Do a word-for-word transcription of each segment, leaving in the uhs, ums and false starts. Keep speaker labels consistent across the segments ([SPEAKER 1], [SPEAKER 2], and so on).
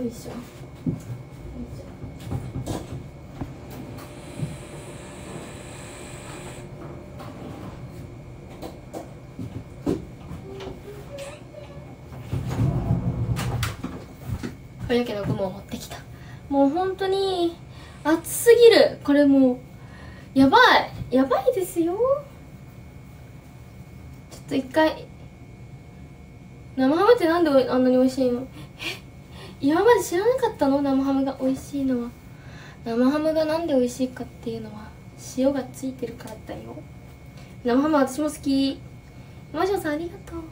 [SPEAKER 1] よいしょ。髪の毛のゴムを持ってきた。もう本当に暑すぎる。これもうやばいやばいですよ。ちょっと一回、生ハムってなんであんなに美味しいの？え、今まで知らなかったの？生ハムが美味しいのは。生ハムがなんで美味しいかっていうのは塩がついてるからだよ。生ハム私も好き。マジョさんありがとう。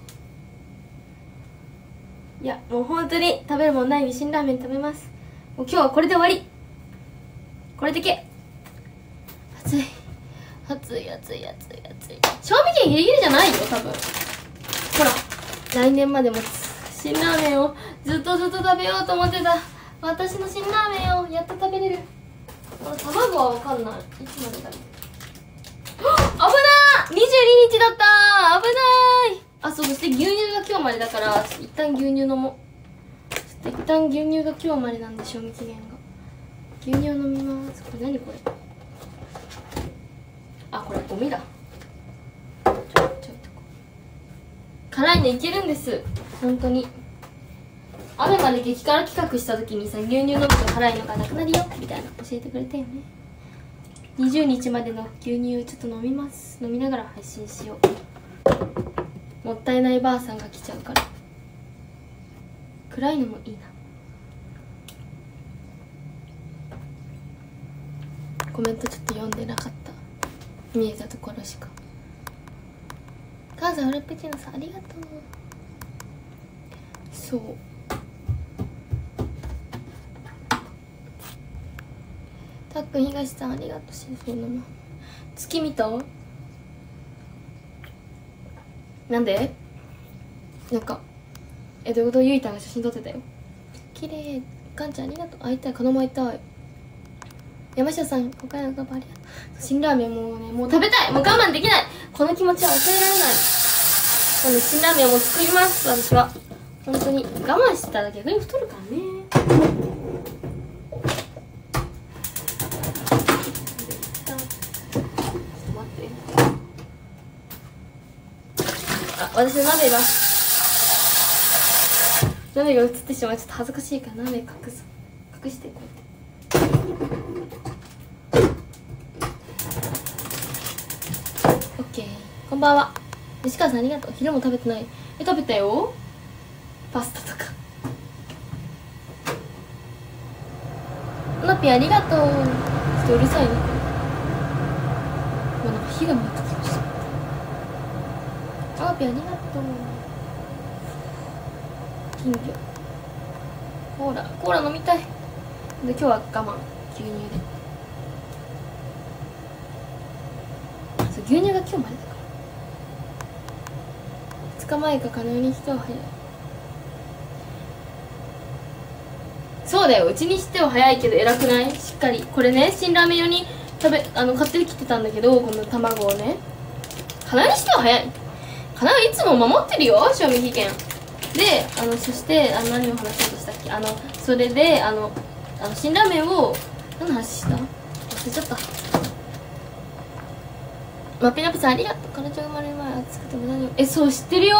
[SPEAKER 1] いやもう本当に食べるもんないんで辛ラーメン食べます。もう今日はこれで終わり。これだけ。暑い暑い暑い暑い暑い。賞味期限ギリギリじゃないよ多分。ほら来年まで持つ辛ラーメンをずっとずっと食べようと思ってた私の辛ラーメンをやっと食べれる。この卵は分かんない。いつまでだろう。危なー !にじゅうににちだったー。危ない。あ、そう、そして牛乳が今日までだからちょっと一旦牛乳飲もう。ちょっと一旦牛乳が今日までなんで賞味期限が。牛乳飲みます。これ何これ。あ、これゴミだ。ちょちょっと辛いのいけるんです本当に。アベマで激辛企画した時にさ、牛乳飲むと辛いのがなくなるよみたいな教えてくれたよね。にじゅうにちまでの牛乳をちょっと飲みます。飲みながら配信しよう。もったいないばあさんが来ちゃうから。暗いのもいいな。コメントちょっと読んでなかった。見えたところしか。母さん、オラペチーノさんありがとう。そう、たっくん東さんありがとう。そうなの。月見た？なんで？なんかえどういうこと？ゆいたんが写真撮ってたよ。綺麗。かんちゃんありがとう。会いたい。このまま会いたい。山下さんお買い上げありがとう。辛ラーメンもうねもう食べたい。もう我慢できない。この気持ちは忘れられない。なので辛ラーメンをもう作ります。私は本当に我慢してたら逆に太るからね。私の鍋が鍋が映ってしまう。ちょっと恥ずかしいから鍋隠す隠してこうやってオッケー。こんばんは。西川さんありがとう。昼も食べてない。え食べたよ。パスタとか。ナピありがとう。ちょっとうるさいね。まあ、なんか火が見えてきました。アーピーありがとう。金魚コーラコーラ飲みたいで今日は我慢。牛乳で。そう牛乳が今日までだからふつかまえか。可能にしては早い。そうだよ。うちにしては早いけど偉くない？しっかりこれね辛ラーメン用に食べあの買ってきてたんだけど、この卵をね可能にしては早い。かな、いつも守ってるよ賞味期限で。あのそしてあの何を話そうとしたっけ。あのそれであのあの辛ラーメンを何の話した忘れちゃった。マッピーナップさんありがとう。彼女が生まれる前暑くても何をえそう知ってるよ。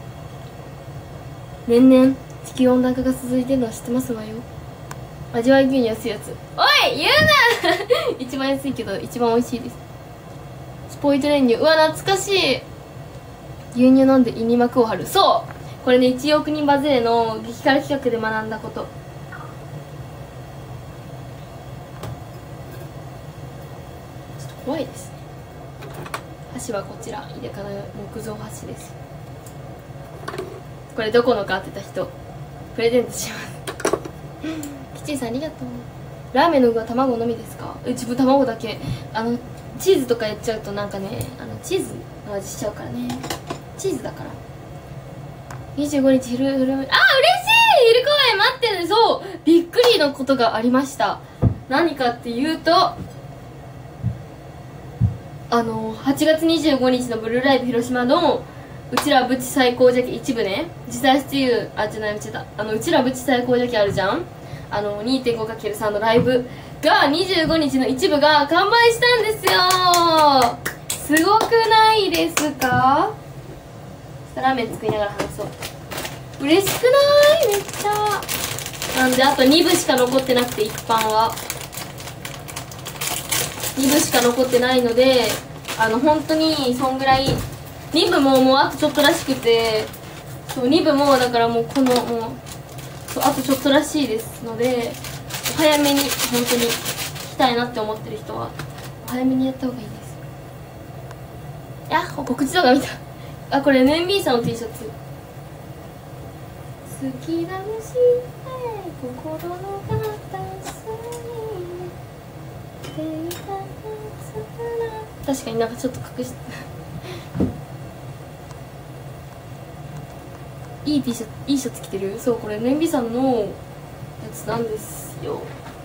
[SPEAKER 1] 年々地球温暖化が続いてるのは知ってますわよ。味わい牛乳安いやつ。おい言うな一番安いけど一番美味しいです。スポイト練乳。うわ懐かしい。牛乳飲んで胃に膜を張る。そうこれねいちおく人バズレの激辛企画で学んだこと。ちょっと怖いですね。箸はこちらイデカの木造箸です。これどこのか当てた人プレゼントしますキッチンさんありがとう。ラーメンの具は卵のみですか？う自分卵だけ。あのチーズとかやっちゃうとなんかねあのチーズの味しちゃうからね。チーズだから。にじゅうごにち昼昼あ、嬉しい。昼公演待ってる。そうびっくりのことがありました。何かっていうとあのはちがつにじゅうごにちのブルーライブ広島のうちらぶち最高じゃけ一部ね、自殺っていうあじゃない、うちだあのうちらぶち最高じゃけあるじゃん。 あの にてんごかけるさん のライブがにじゅうごにちの一部が完売したんですよ。すごくないですか？ラーメン作りながら話そう。嬉しくない？めっちゃ。なんであとにぶしか残ってなくて、一般はにぶしか残ってないので、あの本当にそんぐらい。にぶももうあとちょっとらしくて、そうにぶもだからもうこのもうそうあとちょっとらしいですので、お早めに本当に来たいなって思ってる人はお早めにやった方がいいです。やっほ、告知動画見た。あ、これ エヌエムビー さんの T シャツ。好きだ虫で心の片隅に確かになんかちょっと隠していい T シャツ、いいシャツ着てる。そう、これ エヌエムビー さんのやつなんですよ。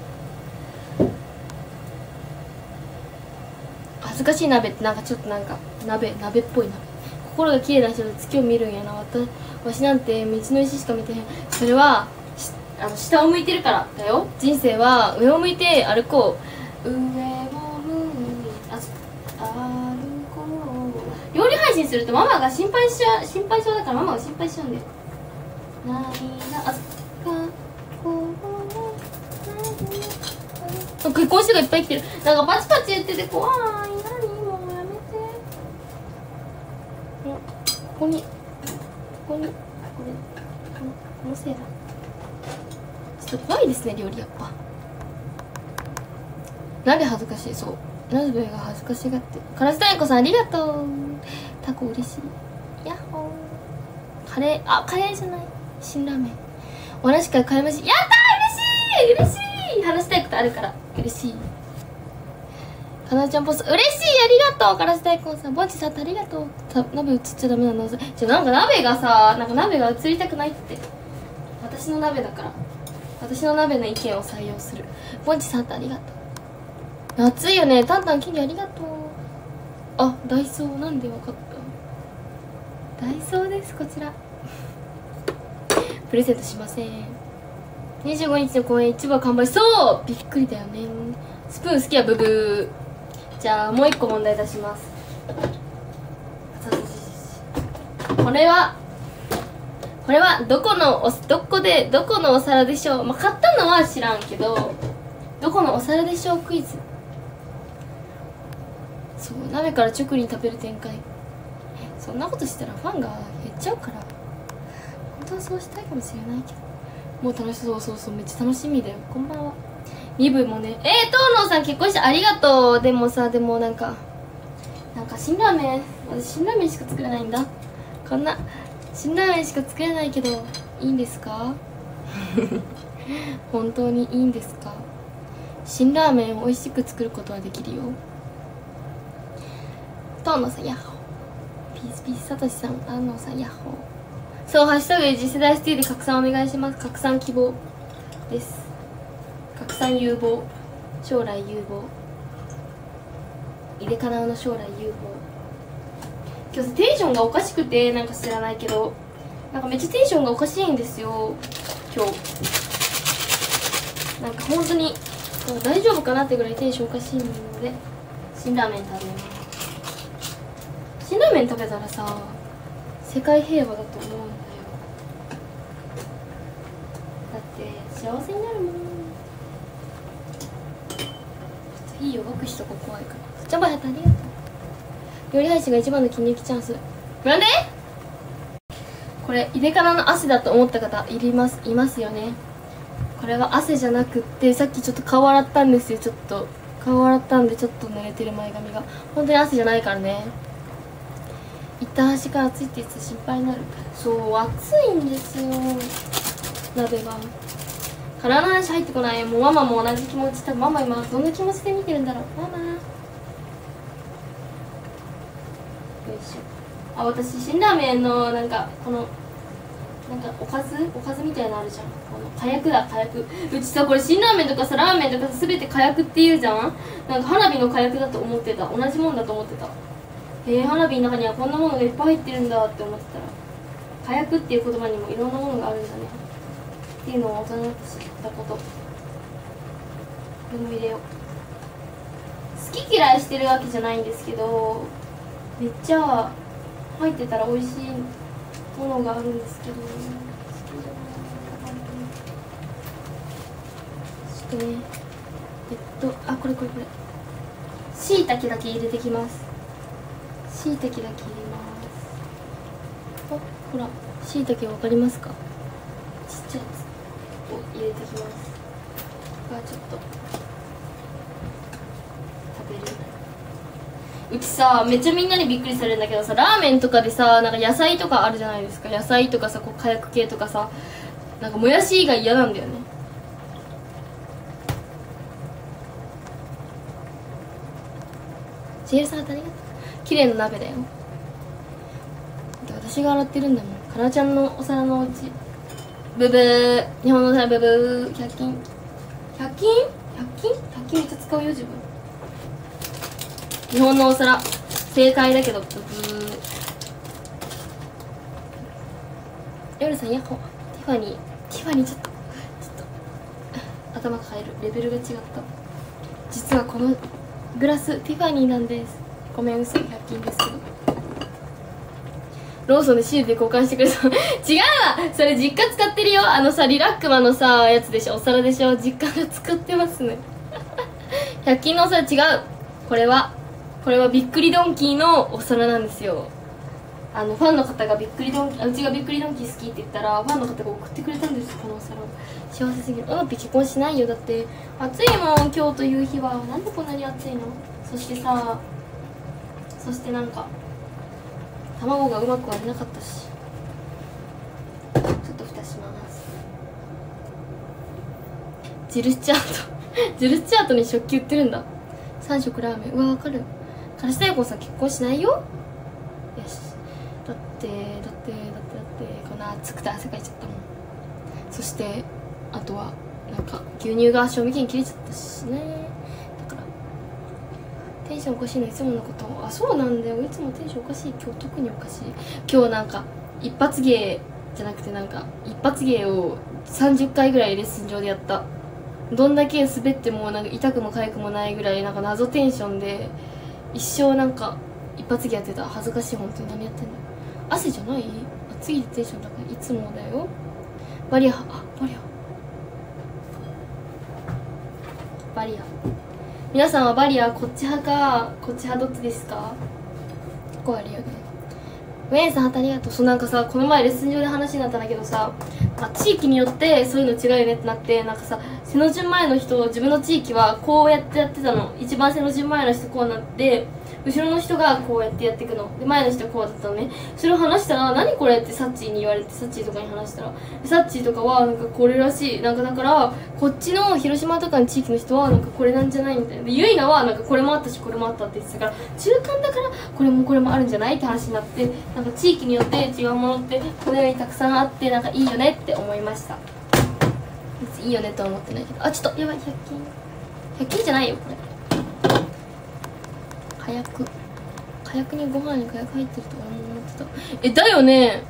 [SPEAKER 1] 恥ずかしい鍋ってなんかちょっとなんか鍋鍋っぽい鍋。心が綺麗な人で月を見るんやな。わたわしなんて道の石しか見てへん。それはあの下を向いてるからだよ。人生は上を向いて歩こう。上を向いてあ歩こう。料理配信するとママが心配しちゃ心配性だからママが心配しちゃうんだよ。涙あこ結婚してがいっぱい来てる。なんかパチパチ言ってて怖い。何もうやめて。ここにここにこれこのせいだ。ちょっと怖いですね料理やっぱ。鍋恥ずかしい。そう鍋が恥ずかしがって。からし太鼓さんありがとう。タコ嬉しい。ヤッホー。カレーあカレーじゃない辛ラーメン。お話から買いまし。やったー嬉しい嬉しい。話したいことあるから嬉しい。かなちゃんポス嬉しいありがとう。からし大根さんぼんちさんありがとう。鍋映っちゃダメなの。じゃなんか鍋がさなんか鍋が映りたくないって。私の鍋だから私の鍋の意見を採用する。ぼんちさんありがとう。暑いよね。タンタンキリありがとう。あダイソーなんでわかった。ダイソーですこちら。プレゼントしません。にじゅうごにちの公演一部は完売。そうびっくりだよね。スプーン好きやブブー。じゃあもう一個問題出します。これはこれはどこのおどこでどこのお皿でしょう。まあ、買ったのは知らんけどどこのお皿でしょうクイズ。そう鍋から直に食べる展開。そんなことしたらファンが減っちゃうから本当はそうしたいかもしれないけどもう楽しそう。そうそうめっちゃ楽しみだよ。こんばんは。身分もねえー、東野さん結婚してありがとう。でもさでもなんかなんか辛ラーメン私辛ラーメンしか作れないんだ。こんな辛ラーメンしか作れないけどいいんですか本当にいいんですか。辛ラーメンを美味しく作ることはできるよ。東野さんヤッホー。ピースピースサトシさん安納さんヤッホー。そうハッシュタグで次世代スティール拡散お願いします。拡散希望です。拡散有望将来有望井出かなうの将来有望。今日テンションがおかしくてなんか知らないけどなんかめっちゃテンションがおかしいんですよ今日。なんか本当になんか大丈夫かなってぐらいテンションおかしいので辛ラーメン食べます。辛ラーメン食べたらさ世界平和だと思うんだよ。だって幸せになるもん。いいよ僕人が怖いから。ジャンバーやったありがとう。料理配信が一番の切り抜きチャンス。なんでこれ井出かなの汗だと思った方いりますいますよね。これは汗じゃなくってさっきちょっと顔洗ったんですよ。ちょっと顔洗ったんでちょっと濡れてる前髪が本当に汗じゃないからね。一旦端から熱いって言って心配になる。そう熱いんですよ鍋が。体の話入ってこない。もうママも同じ気持ち。多分ママ今どんな気持ちで見てるんだろう。ママよいしょ。あ私辛ラーメンのなんかこのなんかおかずおかずみたいなのあるじゃん。この火薬だ火薬。うちさこれ辛ラーメンとかさラーメンとかさ全て火薬って言うじゃん。なんか花火の火薬だと思ってた。同じもんだと思ってた。へえ花火の中にはこんなものがいっぱい入ってるんだって思ってたら火薬っていう言葉にもいろんなものがあるんだね。 っていうのを大人になって知ったこと。これも入れよう。好き嫌いしてるわけじゃないんですけど、めっちゃ入ってたら美味しいものがあるんですけど、好きじゃない。ちょっとね、えっとあこれこれこれしいたけだけ入れてきます。しいたけだけ入れます。あほらしいたけわかりますか？ちっちゃいやつを入れてきます。がちょっと食べれない。うちさめっちゃみんなにびっくりされるんだけどさ、ラーメンとかでさなんか野菜とかあるじゃないですか。野菜とかさこう火薬系とかさ、なんかもやし以外嫌なんだよね。ジエルさんありがとう。綺麗な鍋だよ。私が洗ってるんだもん。かなちゃんのお皿のおうち。ブブー。日本のお皿ブブー。ひゃく均。ひゃく均 ?ひゃく 均 ?ひゃく 均めっちゃ使うよ自分。日本のお皿正解だけどブブー。夜さんヤッホー。ティファニー。ティファニーちょっとちょっと頭変える。レベルが違った。実はこのグラスティファニーなんです。ごめん嘘。ひゃく均ですけど。ローソンでシールで交換してくれた。違うわ、それ実家使ってるよ。あのさリラックマのさやつでしょ、お皿でしょ。実家が使ってますね。ひゃく均のお皿違う。これはこれはびっくりドンキーのお皿なんですよ。あのファンの方がびっくりドンキー、うちがびっくりドンキー好きって言ったらファンの方が送ってくれたんです。このお皿幸せすぎる。おのぴ結婚しないよ。だって暑いもん今日という日は。なんでこんなに暑いの。そしてさそしてなんか卵がうまく割れなかったし、ちょっと蓋します。ジルスチャートジルスチャートに食器売ってるんだ。さん食ラーメン。うわわかる。からし大根さん結婚しないよ。よし。だってだってだってだってこんな暑くて汗かいちゃったもん。そしてあとはなんか牛乳が賞味期限切れちゃったしね。だからテンションおかしいのいつものこと。あそうなんだよ、いつもテンションおかしい。今日特におかしい。今日なんか一発芸じゃなくてなんか一発芸をさんじゅっかいぐらいレッスン上でやった。どんだけ滑ってもなんか痛くも痒くもないぐらいなんか謎テンションで一生なんか一発芸やってた。恥ずかしい。本当に何やってんの。汗じゃない？暑いテンションだからいつもだよ。バリア、あバリアバリア。皆さんはバリアこっち派かこっち派どっちですか？ここあるよね。ウェンさんありがとう。そうなんかさこの前レッスン上で話になったんだけどさ、まあ、地域によってそういうの違うよねってなって、なんかさ背の順前の人自分の地域はこうやってやってたの。一番背の順前の人こうなって後ろの人がこうやってやっていくので前の人はこうだったのね。それを話したら何これってサッチーに言われて、サッチーとかに話したらサッチーとかはなんかこれらしい。なんかだからこっちの広島とかの地域の人はなんかこれなんじゃないみたいな。でユイナはなんかこれもあったしこれもあったって言ってたから中間だからこれもこれもあるんじゃないって話になって、なんか地域によって違うものってこのようにたくさんあってなんかいいよねって思いました。別にいいよねとは思ってないけど。あちょっとやばい。ひゃく均ひゃく均じゃないよこれ。火薬火薬にご飯に火薬入ってると思ってた。えだよね。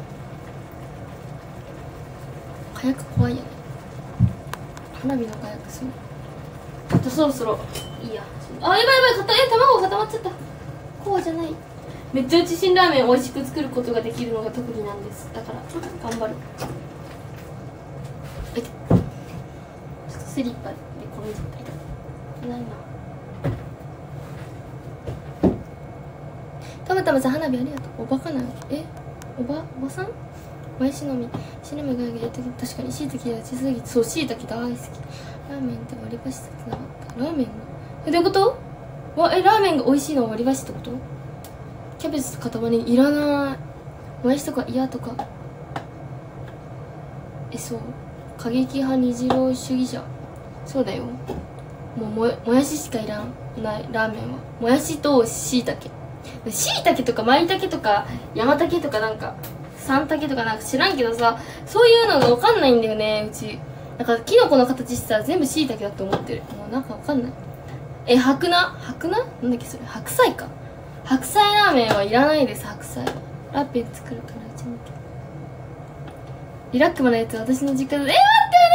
[SPEAKER 1] 火薬怖いよね。花火の火薬そう。ちょっとそろそろいいや。あやばいやばい、かたえ卵が固まっちゃった。こうじゃない。めっちゃうち辛ラーメンを美味しく作ることができるのが特技なんです。だから頑張る。ちょっとスリッパで転んじゃった。痛いな。たまたまさん花火ありがとう。おバカなの。えおばおばさんもやしのみしのみがやりたき確かにしいたけが小さすぎて。そうしいたけ大好き。ラーメンって割り箸つながったラーメンのえどういうこと。わえラーメンが美味しいのは割り箸ってこと。キャベツと塊いらない。もやしとか嫌とかえそう過激派二次郎主義者。そうだよ。もう も, もやししかいらんないラーメンは。もやしとしいたけしいたけとかまいたけとか山たけとかなんかさんたけとかなんか知らんけどさ、そういうのが分かんないんだよねうち。なんかキノコの形してさ全部しいたけだと思ってる。もうなんか分かんない。え白菜白菜なんだっけそれ。白菜か。白菜ラーメンはいらないです。白菜ラーメン作るからうちにリラックマのやつ私の実家で。えー、待って待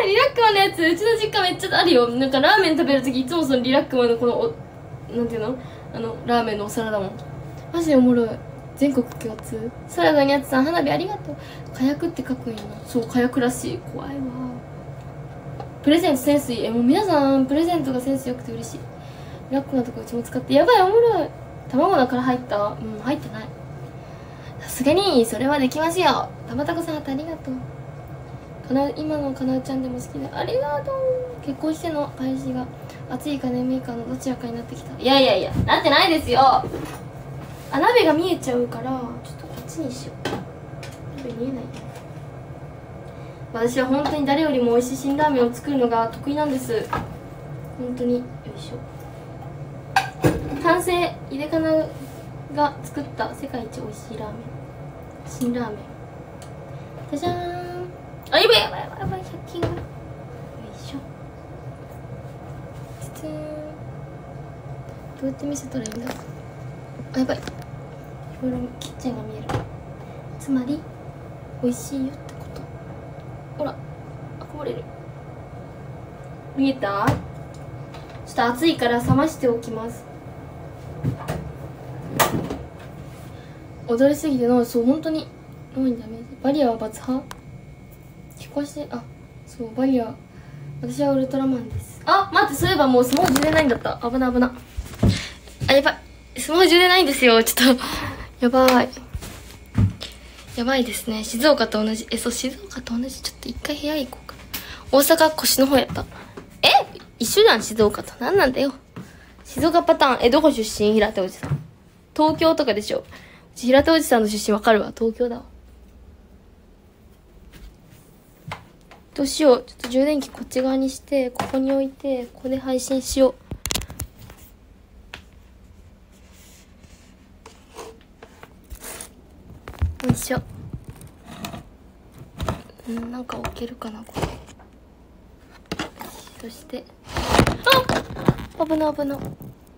[SPEAKER 1] リラックマのやつうちの実家めっちゃあるよ。なんかラーメン食べるときいつもそのリラックマのこのおなんていうのあのラーメンのお皿だもん。マジでおもろい。全国共通。サラダにやつさん花火ありがとう。火薬って書くんやな。そう火薬らしい。怖いわ。プレゼントセンスいい。えもう皆さんプレゼントがセンス良くて嬉しい。リラックマとかうちも使って。やばいおもろい。卵だから入った。うん入ってない。さすがにそれはできますよ。たまたこさんありがとう。かな今のかなうちゃんでも好きだ。ありがとう。結婚しての彼氏が暑いか眠いかのどちらかになってきた。いやいやいやなってないですよ。あ鍋が見えちゃうからちょっとこっちにしよう。鍋見えない。私は本当に誰よりも美味しい辛ラーメンを作るのが得意なんです。本当によいしょ。完成井出かなが作った世界一美味しいラーメン辛ラーメンじゃじゃーん。あやばいやばいやばいやばいひゃく均がよいしょ。つつーん。どうやって見せたらいいんだろう。あやばいいろいろキッチンが見える。つまり美味しいよってこと。ほらあこぼれる。見えた。ちょっと熱いから冷ましておきます。踊りすぎてのそう本当に多いんだね。バリアは罰派聞こえしてあそうバリア私はウルトラマンです。あ待ってそういえばもうスマホ充電ないんだった。危ない危ない。あやばいスマホ充電ないんですよ。ちょっとやばいやばいですね。静岡と同じえそう静岡と同じ。ちょっと一回部屋行こうかな。大阪腰の方やった。え一緒じゃん静岡と。なんなんだよ静岡パターン。えどこ出身平手おじさん。東京とかでしょ。平手おじさんの出身わかるわ。東京だわ。どうしよう。ちょっと充電器こっち側にしてここに置いてここで配信しよう。よいしょ。んなんか置けるかなこれ。そしてあ危ない危ない。うん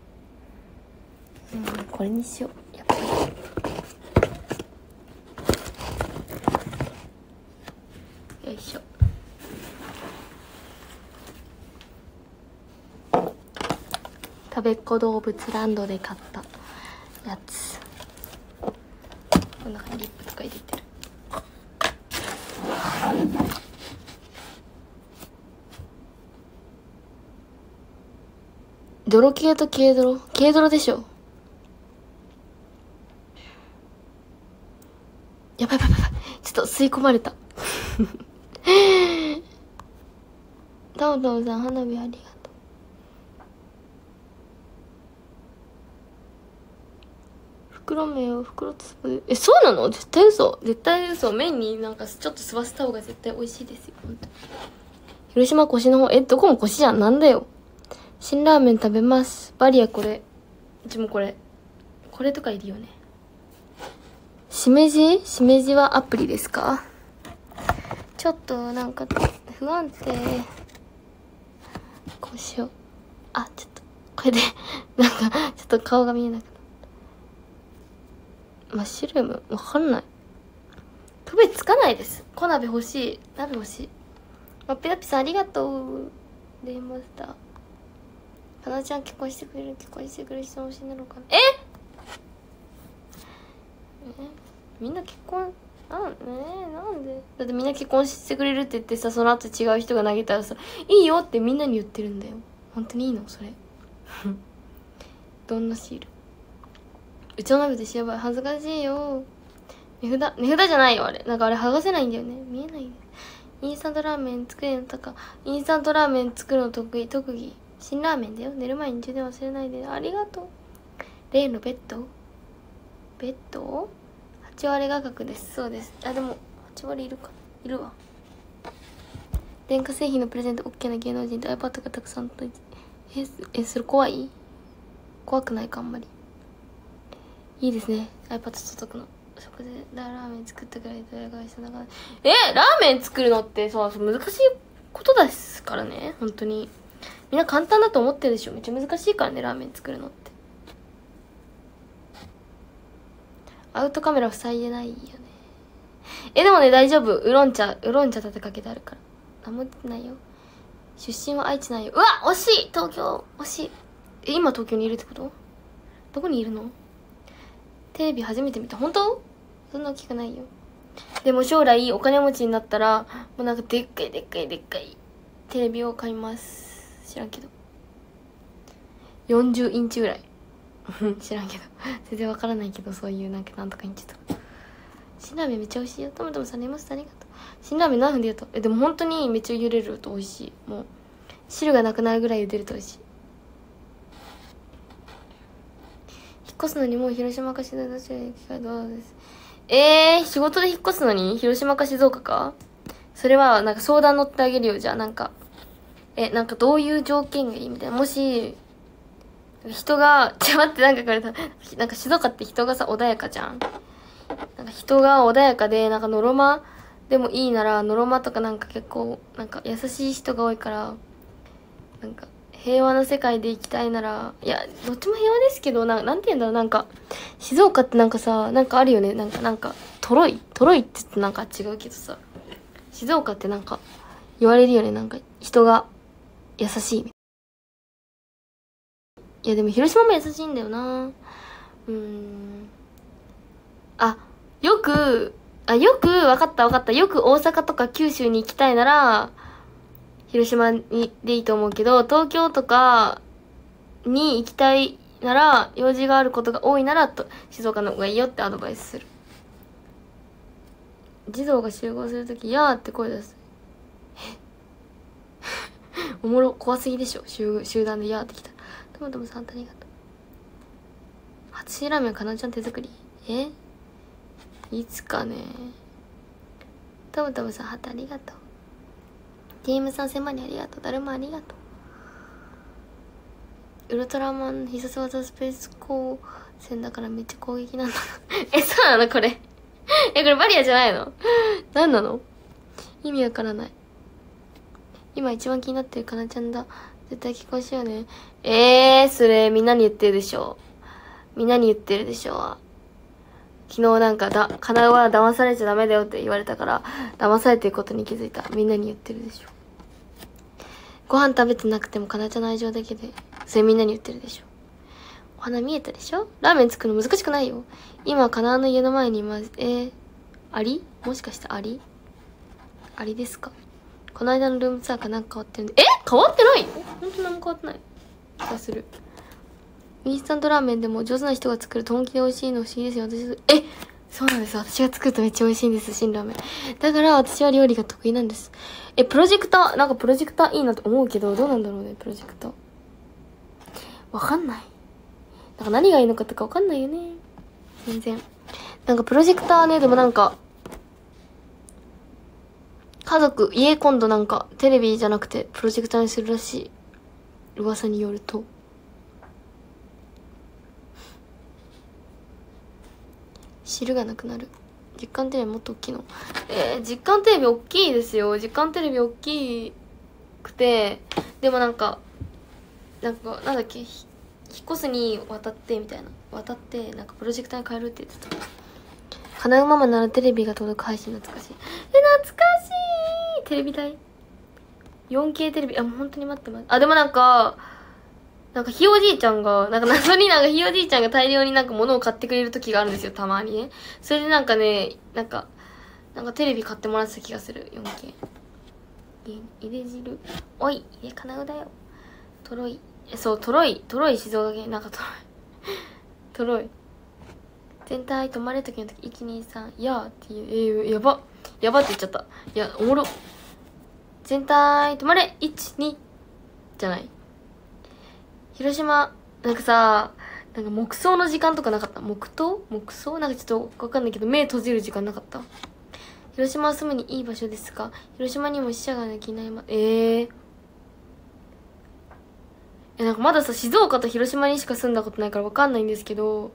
[SPEAKER 1] これにしよう。やっぱりよいしょ。食べっ子動物ランドで買ったやつ。こんな感じリップとか入れてる。泥系と軽泥軽泥でしょ。やばいやばいやばいちょっと吸い込まれたタオタオさん花火ありがとう。袋麺を袋つぶえそうなの。絶対嘘絶対嘘。麺になんかちょっと吸わせた方が絶対美味しいですよ。本当に広島腰の方えどこも腰じゃん。なんだよ。辛ラーメン食べます。バリアこれうちもこれこれとかいるよね。しめじしめじはアプリですか。ちょっとなんか不安定。こうしよう。あちょっとこれでなんかちょっと顔が見えなくなった。マッシュルームわかんない。区別つかないです。小鍋欲しい。鍋欲しい。まっぴらぴさんありがとう。レインボースターかなちゃん結婚してくれる結婚してくれる人の推しになるのかな。ええみんな結婚なんねえなんでだってみんな結婚してくれるって言ってさその後違う人が投げたらさいいよってみんなに言ってるんだよ。本当にいいのそれどんなシールうちの鍋でしやばい恥ずかしいよ。値札値札じゃないよあれ。なんかあれ剥がせないんだよね。見えない。インスタントラーメン作れるのとかインスタントラーメン作るの得意特技辛ラーメンだよ。寝る前に充電忘れないで。ありがとう。例のベッドベッドはち割価格です。そうです。あでもはち割いるかいるわ。電化製品のプレゼント OK な芸能人と iPad がたくさん届いてええそれ怖い怖くないかあんまり。いいですね iPad 届くの。そこでラーメン作ってくれて誰が一緒だからえラーメン作るのってさ難しいことですからね。本当にみんな簡単だと思ってるでしょ。めっちゃ難しいからねラーメン作るのって。アウトカメラ塞いでないよね。えでもね大丈夫。ウーロン茶ウーロン茶立てかけてあるから何も出てないよ。出身は愛知なんよ。うわ惜しい東京惜しい。え今東京にいるってこと？どこにいるの？テレビ初めて見た。本当？そんな大きくないよ。でも将来お金持ちになったらもうなんかでっかいでっかいでっかいテレビを買います。知らんけどよんじゅうインチぐらい知らんけど全然わからないけど、そういうなんかなんとかインチとか。辛ラーメンめっちゃ美味しいよ。トマトもさん、レモンスターありがとう。辛ラーメン何分でやった？えでも本当にめっちゃ茹でると美味しい。もう汁がなくなるぐらい茹でると美味しい。引っ越すのにもう広島か静岡どちらに行くかどうです。えー、仕事で引っ越すのに広島か静岡か？それはなんか相談乗ってあげるよ。じゃあなんかえなんかどういう条件がいいみたいな。もし人がちょ待ってなんかこれなんか静岡って人がさ穏やかじゃん。なんか人が穏やかでなんかのろまでもいいならのろまとかなんか結構なんか優しい人が多いから、なんか平和な世界で生きたいなら、いやどっちも平和ですけど、ななんて言うんだろう、なんか静岡ってなんかさなんかあるよね、なんかなんかトロいトロいって言ってなんか違うけどさ、静岡ってなんか言われるよね、なんか人が優しい。いやでも広島も優しいんだよな。うーんあよくあよく分かった分かったよく大阪とか九州に行きたいなら広島にでいいと思うけど、東京とかに行きたいなら用事があることが多いならと静岡の方がいいよってアドバイスする。児童が集合するとき「やー」って声出す。おもろ怖すぎでしょ、 集, 集団で「やー」ってきた。トマトもさんありがとう。初シーラーメンかなちゃん手作り。えいつかね。トムトムさんハートありがとう。 ティーエムさんせんまんにありがとう。だるまありがとう。ウルトラマン必殺技スペース光線だからめっちゃ攻撃なんだえそうなのこれえこれバリアじゃないの？何なの？意味わからない。今一番気になってるかなちゃんだ。絶対結婚しようね。えーそれみんなに言ってるでしょ。みんなに言ってるでしょ。昨日なんかだ、かなは騙されちゃダメだよって言われたから、騙されてることに気づいた。みんなに言ってるでしょ。ご飯食べてなくてもかなちゃんの愛情だけで、それみんなに言ってるでしょ。お花見えたでしょ。ラーメン作るの難しくないよ。今、かなの家の前にいます。えー、アリ？もしかしてアリ？アリですか？この間のルームツアーかなんか変わってるんで、え変わってないよ。ほんと何も変わってない気がする。インスタントラーメンでも上手な人が作ると本気で美味しいの不思議ですよ。私、えそうなんです。私が作るとめっちゃ美味しいんです、辛ラーメン。だから私は料理が得意なんです。え、プロジェクター、なんかプロジェクターいいなと思うけど、どうなんだろうね、プロジェクター。わかんない。なんか何がいいのかとかわかんないよね。全然。なんかプロジェクターね、でもなんか、家族、家今度なんかテレビじゃなくてプロジェクターにするらしい。噂によると。汁がなくなる。実感テレビもっと大きいの。えー、実感テレビ大きいですよ。実感テレビ大きくて、でもなんか、なんか、なんだっけ、引っ越すに渡ってみたいな。渡って、なんかプロジェクターに変えるって言ってた。花うママならテレビが届く配信懐かしい。え、懐かしいテレビ台 よんケー テレビ、あ、もう本当に待ってます。あ、でもなんか、なんかひいおじいちゃんが、なんか謎になんかひいおじいちゃんが大量になんか物を買ってくれる時があるんですよ、たまにね。それでなんかね、なんか、なんかテレビ買ってもらってた気がする、よんケー。入れ汁。おい、入れ金具だよ。トロイ。え、そう、トロイ、トロイ静岡県、なんかトロイ。トロイ。全体止まれる時の時、いち、に、さん、やーっていう、えー、やば。やばって言っちゃった。いや、おもろ。全体止まれ !いち、に じゃない。広島、なんかさ、なんか黙想の時間とかなかった？黙祷？黙想？なんかちょっとわかんないけど、目閉じる時間なかった？広島は住むにいい場所ですか？広島にも死者ができないま、えー。え、なんかまださ、静岡と広島にしか住んだことないからわかんないんですけど、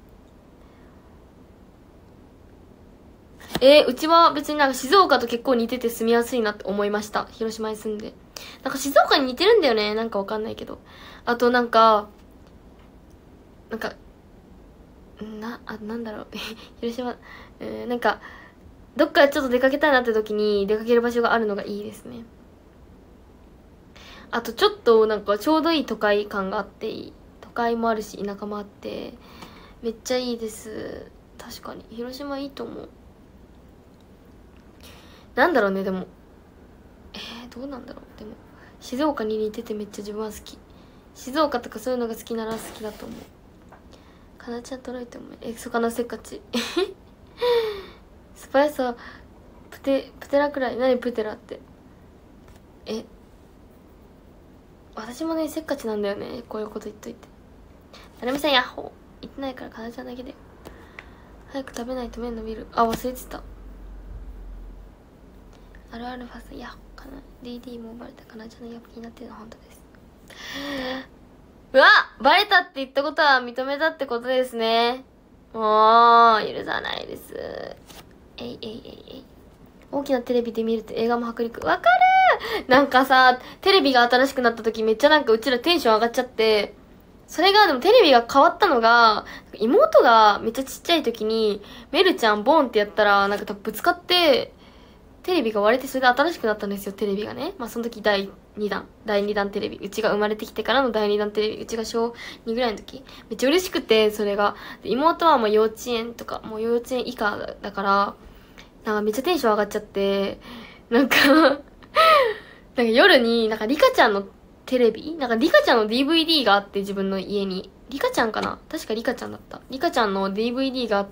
[SPEAKER 1] えー、うちは別になんか静岡と結構似てて住みやすいなって思いました。広島に住んで。なんか静岡に似てるんだよね。なんかわかんないけど。あとなんか、なんか、な、あ、なんだろう。広島、えー、なんか、どっかちょっと出かけたいなって時に出かける場所があるのがいいですね。 あとちょっとなんかちょうどいい都会感があっていい。都会もあるし田舎もあってめっちゃいいです。確かに広島いいと思う。なんだろうね、でもえー、どうなんだろう。でも静岡に似ててめっちゃ自分は好き。静岡とかそういうのが好きなら好きだと思う。かなちゃんとろいと思う。え、そかなせっかちスパイスはプテプテラくらい。何プテラって。え、私もねせっかちなんだよね。こういうこと言っといて。なるみさんヤッホー言ってないからかなちゃんだけで早く食べないと麺伸びる。あ、忘れてた。アルアルファさんヤッホーかな。 ディーディー もバレた。かなちゃんのヤップ気になってるのは本当です。うわ、バレたって言ったことは認めたってことですね。もう許さないです。えいえいえいえい。大きなテレビで見ると映画も迫力。わかる。なんかさ、テレビが新しくなった時めっちゃなんかうちらテンション上がっちゃって、それがでもテレビが変わったのが、妹がめっちゃちっちゃい時にメルちゃんボンってやったらなんか多分ぶつかってテレビが割れて、それで新しくなったんですよ、テレビがね。まあその時だいにだんだいにだんテレビ、うちが生まれてきてからのだいにだんテレビ、うちが小にぐらいの時めっちゃ嬉しくて、それがで妹はもう幼稚園とかもう幼稚園以下だからなんかめっちゃテンション上がっちゃって、なんかなんか夜になんかリカちゃんのテレビ、なんかリカちゃんの ディーブイディー があって、自分の家にリカちゃんかな、確かリカちゃんだった。リカちゃんの ディーブイディー があって、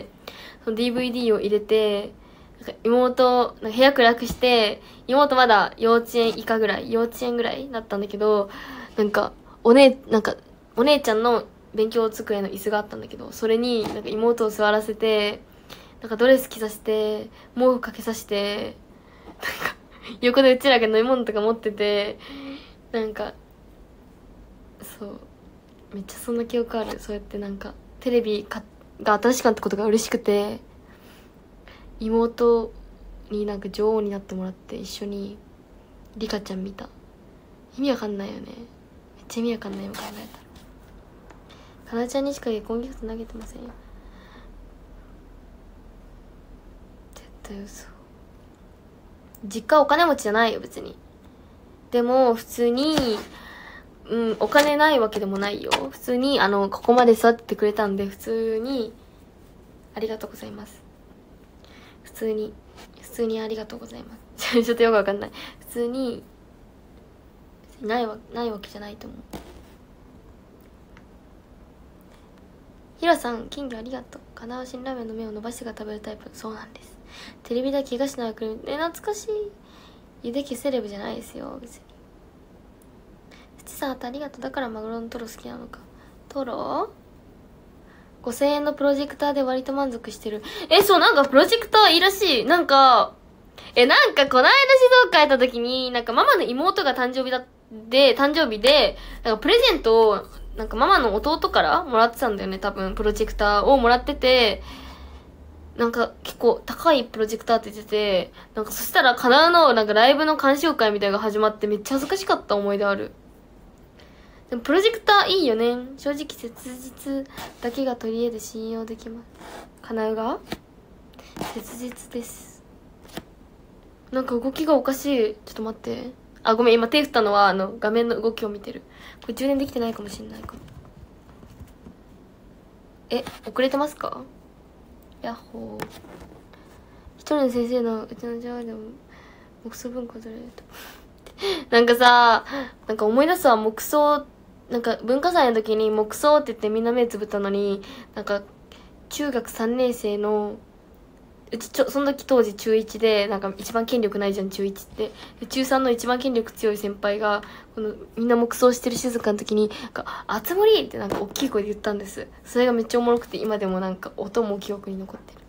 [SPEAKER 1] その ディーブイディー を入れてなんか妹なんか部屋暗くして、妹まだ幼稚園以下ぐらい、幼稚園ぐらいだったんだけど、なんかお姉なんかお姉ちゃんの勉強机の椅子があったんだけど、それになんか妹を座らせて、なんかドレス着させて毛布かけさせて、なんか横でうちらが飲み物とか持ってて、なんかそうめっちゃそんな記憶ある。そうやってなんかテレビかが新しかったことが嬉しくて、妹になんか女王になってもらって一緒にリカちゃん見た。意味わかんないよね。めっちゃ意味わかんないよ、考えたら。かなちゃんにしか結婚ギフト投げてませんよ。絶対嘘。実家お金持ちじゃないよ別に。でも普通にうんお金ないわけでもないよ。普通にあのここまで育ててくれたんで、普通にありがとうございます。普通に普通にありがとうございますちょっとよくわかんない。普通にないわないわけじゃないと思う。ひらさん金魚ありがとう。かなわ辛ラーメンの麺を伸ばしてから食べるタイプ。そうなんです。テレビだけ東のくるみえ懐かしい。ゆできセレブじゃないですよ別に。土さんあとありがとう。だからマグロのトロ好きなのか。トロごせんえんのプロジェクターで割と満足してる。え、そう、なんかプロジェクターいいらしい。なんか、え、なんかこの間静岡行った時に、なんかママの妹が誕生日だ、で、誕生日で、なんかプレゼントを、なんかママの弟からもらってたんだよね、多分、プロジェクターをもらってて、なんか結構高いプロジェクターって言ってて、なんかそしたら、かなうのなんかライブの鑑賞会みたいなのが始まってめっちゃ恥ずかしかった思い出ある。でもプロジェクターいいよね。正直切実だけが取り柄で信用できます。かなうが切実です。なんか動きがおかしい。ちょっと待って。あ、ごめん、今手振ったのはあの画面の動きを見てる。これ充電できてないかもしれないかも。え、遅れてますか？やっほー。一人の先生のうちのジャワでも木葬文化ずれるとなんかさ、なんか思い出すわ。木葬なんか文化祭の時に木葬って言ってみんな目つぶったのに、なんか中学さんねん生のうちちょその時当時中いちで、なんか一番権力ないじゃん中いちって。で中さんの一番権力強い先輩がこのみんな木葬してる静かの時になんか「あつ森!」ってなんか大きい声で言ったんです。それがめっちゃおもろくて今でもなんか音も記憶に残ってる。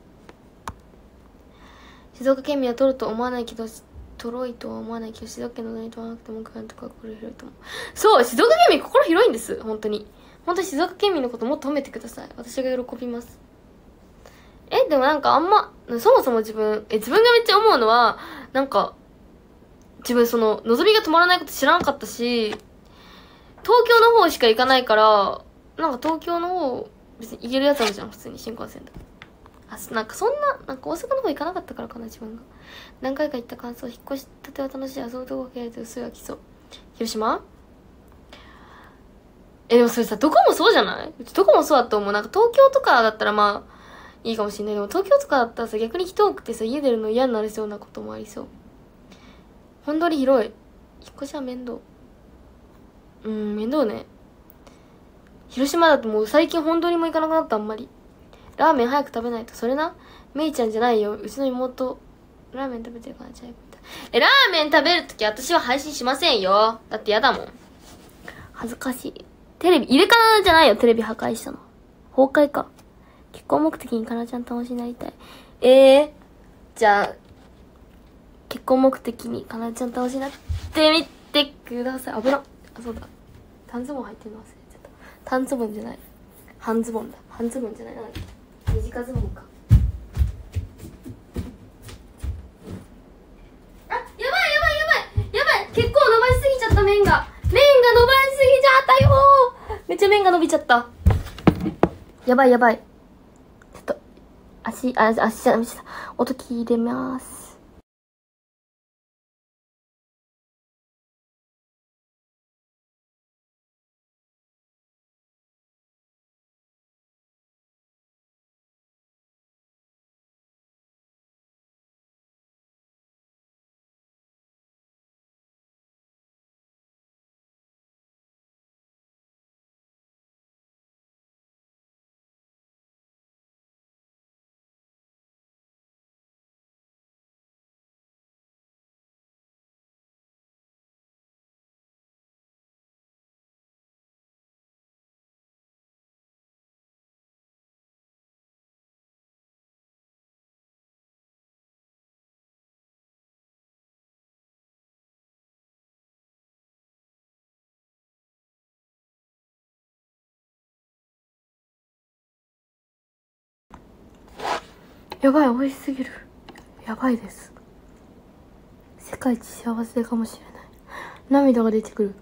[SPEAKER 1] 静岡県民は取ると思わないけどトロいとは思わないけど、静岡県の何とはなくて文句があるとか心広いと思う。そう、静岡県民心広いんです。本当に本当に静岡県民のこともっと褒めてください。私が喜びます。え、でもなんかあんまそもそも自分え自分がめっちゃ思うのは、なんか自分その望みが止まらないこと知らなかったし、東京の方しか行かないから、なんか東京の方別に行けるやつあるじゃん普通に新幹線で。あ、なんかそんな、なんか大阪の方行かなかったからかな、自分が。何回か行った感想、引っ越したては楽しい、遊ぶとこが嫌いで薄いはきそう。 広島え、でもそれさ、どこもそうじゃない？どこもそうだと思う。なんか東京とかだったらまあ、いいかもしれない。でも東京とかだったらさ、逆に人多くてさ、家出るの嫌になりそうなこともありそう。本当に広い。引っ越しは面倒。うん、面倒ね。広島だともう最近本当にもう行かなくなった、あんまり。ラーメン早く食べないと。それな、めいちゃんじゃないよ。うちの妹、ラーメン食べてるからじゃあ。え、ラーメン食べるとき私は配信しませんよ。だって嫌だもん。恥ずかしい。テレビ、入れ替わじゃないよ、テレビ破壊したの。崩壊か。結婚目的にかなちゃん楽しになりたい。えー、じゃあ、結婚目的にかなちゃん楽しになってみてください。危な。あ、そうだ。半ズボン入ってるの忘れちゃった。半ズボンじゃない。半ズボンだ。半ズボンじゃない。なんだっけ。短ズボンか。あ、やばいやばいやばいやばい。結構伸ばしすぎちゃった、麺が。麺が伸ばしすぎちゃったよー。めっちゃ麺が伸びちゃった。やばいやばい。ちょっと、足、あ、足じゃない、音切れます。やばい、美味しすぎる。やばいです。世界一幸せかもしれない。涙が出てくる。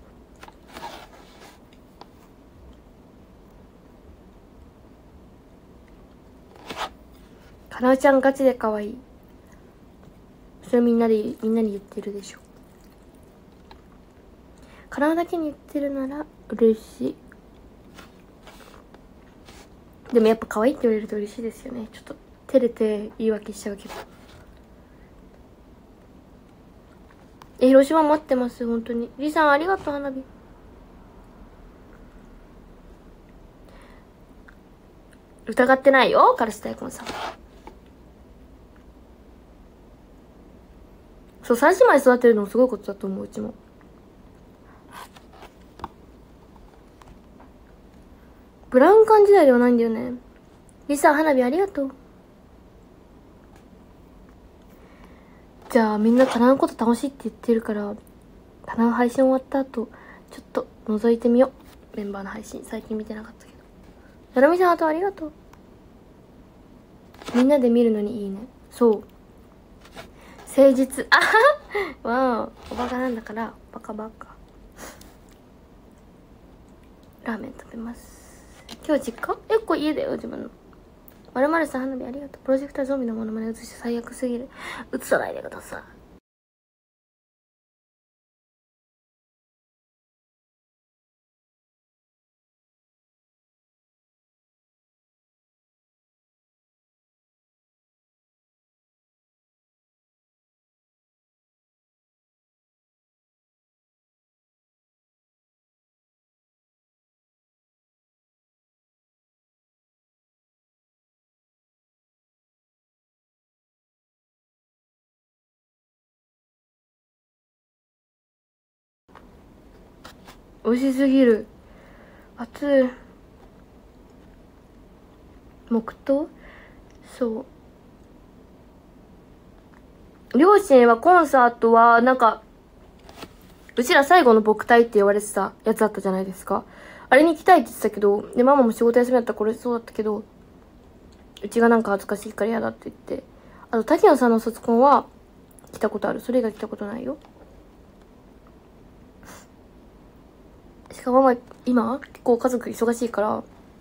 [SPEAKER 1] かなおちゃんガチで可愛い。それみんなで、みんなに言ってるでしょ。かなおだけに言ってるなら嬉しい。でもやっぱ可愛いって言われると嬉しいですよね。ちょっと照れて言い訳しちゃうけど。え、広島待ってます、本当に。りさんありがとう、花火。疑ってないよ、からしたいこんさん。そう、三姉妹育てるのもすごいことだと思う、うちも。ブラウン管時代ではないんだよね。リサ、花火ありがとう。じゃあ、みんなかなのこと楽しいって言ってるから、かなの配信終わった後、ちょっと覗いてみよう。メンバーの配信、最近見てなかったけど。なるみさん、あとありがとう。みんなで見るのにいいね。そう。誠実。あはわー、おバカなんだから、バカバカ。ラーメン食べます。今日実家？え、これ家だよ、自分の。まるまるさん、花火ありがとう。プロジェクターゾンビのモノマネ映して最悪すぎる。映さないでください。美味しすぎる。熱い。黙祷？そう。両親はコンサートは、なんか、うちら最後の牧隊って言われてたやつだったじゃないですか。あれに行きたいって言ってたけど、で、ママも仕事休みだったらこれそうだったけど、うちがなんか恥ずかしいから嫌だって言って。あと、滝野さんの卒コンは来たことある。それ以外来たことないよ。しかもママ、今、結構家族忙しいから、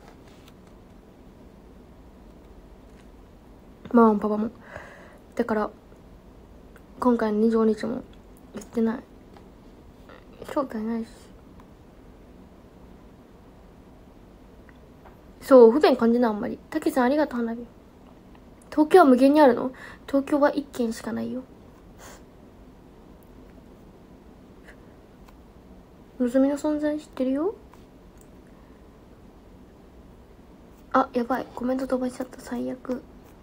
[SPEAKER 1] ママもパパも。だから、今回のにじゅうごにちも言ってない。 正体ないし。そう、不便感じない、あんまり。たけさんありがとう、花火。東京は無限にあるの？東京はいっけんしかないよ。のぞみの存在知ってるよ。あ、やばい。コメント飛ばしちゃった。最悪。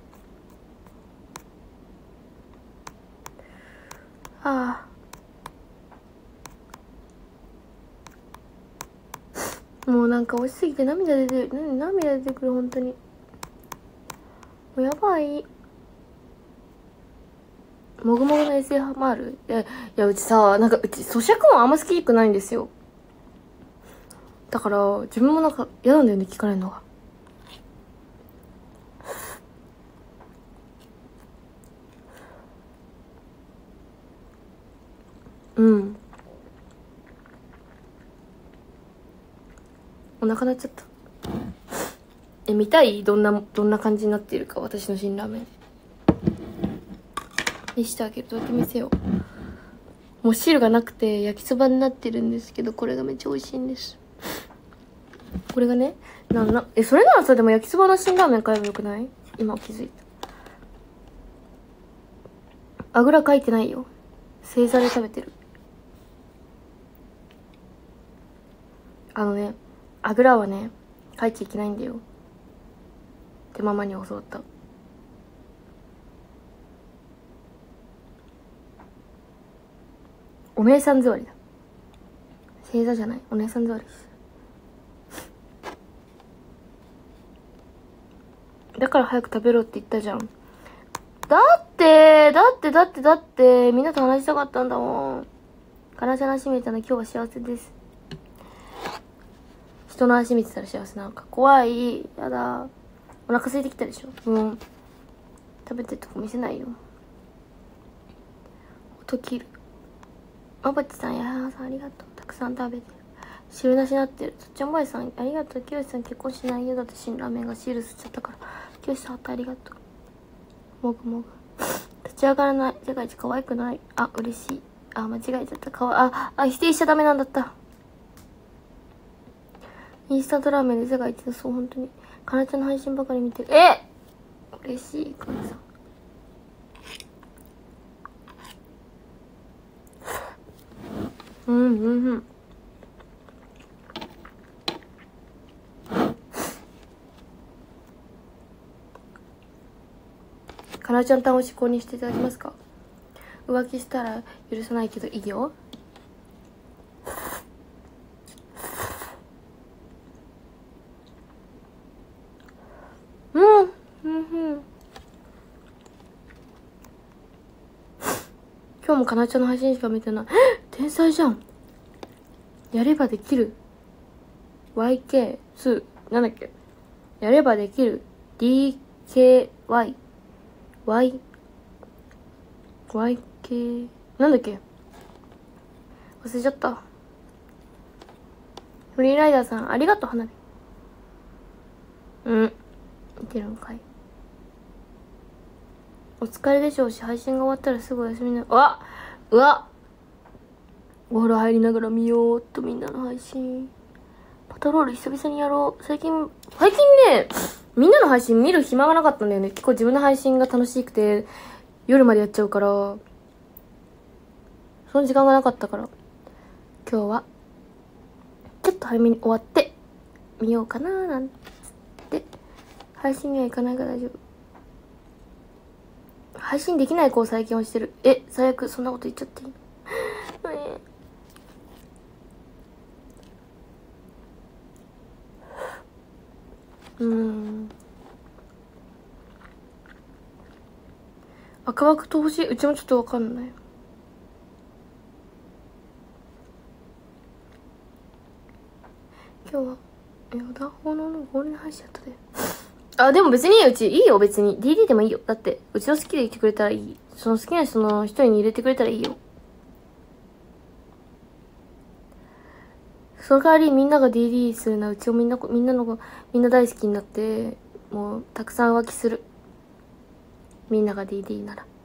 [SPEAKER 1] ああ。もうなんか押しすぎて涙出てる。涙出てくる、本当に。もうやばい。もぐもぐの エスエフ もある？いや、いや、うちさ、なんかうち咀嚼音あんま好きくないんですよ。だから、自分もなんか嫌なんだよね、聞かれるのが。うん。お腹鳴っちゃった。え、見たい？どんな、どんな感じになっているか、私の辛ラーメン。見してあげる。どうやって見せよう。もう汁がなくて焼きそばになってるんですけど、これがめっちゃ美味しいんです。これがね、な、な、え、それならさ、でも焼きそばの辛ラーメン買えばよくない？今気づいた。あぐらかいてないよ。正座で食べてる。あのね、あぐらはね、かいちゃいけないんだよ。ってママに教わった。お姉さん座りだ。正座じゃない。お姉さん座りです。だから早く食べろって言ったじゃん。だって、だって、だって、だって、みんなと話したかったんだもん。悲しい話見たの今日は幸せです。人の足見てたら幸せなんか。怖い。やだ。お腹空いてきたでしょ。うん。食べてるとこ見せないよ。音切る。まばちさん、やはさんありがとう。たくさん食べてる。汁なしなってる。とっちゃんばいさん、ありがとう。きよしさん結婚しないよ。だって辛ラーメンが汁吸っちゃったから。きよしさん、ありがとう。もぐもぐ。立ち上がらない。世界一可愛くない。あ、嬉しい。あ、間違えちゃった。かわい、あ、あ、否定しちゃダメなんだった。インスタントラーメンで世界一だそう、本当に。かなちゃんの配信ばかり見てる。え嬉しい、かなさん。うんうんうん。かなちゃん単押し購入していただけますか？浮気したら許さないけどいいよ。うんうんうん。今日もかなちゃんの配信しか見てない。天才じゃん。やればできる ワイケーに なんだっけ、やればできる ディーケーワイ Yワイケー なんだっけ、忘れちゃった。フリーライダーさんありがとう。花火うん見てるんかい。お疲れでしょうし、配信が終わったらすぐお休みな。うわうわお風呂入りながら見ようっとみんなの配信。パトロール久々にやろう。最近、最近ね、みんなの配信見る暇がなかったんだよね。結構自分の配信が楽しくて、夜までやっちゃうから、その時間がなかったから、今日は、ちょっと早めに終わって、見ようかなーなんつって、配信には行かないから大丈夫。配信できない子を最近はしてる。え、最悪、そんなこと言っちゃっていい？うーん。赤枠と星、うちもちょっとわかんない。今日は、横断歩道のゴールデン配信やったで。あ、でも別に、うちいいよ、別に。ディーディー でもいいよ。だって、うちの好きでいてくれたらいい。その好きな人の一人に入れてくれたらいいよ。その代わりみんなが ディーディー するなら、うちをみんな、みんなの、みんな大好きになって、もう、たくさん浮気する。みんなが ディーディー なら。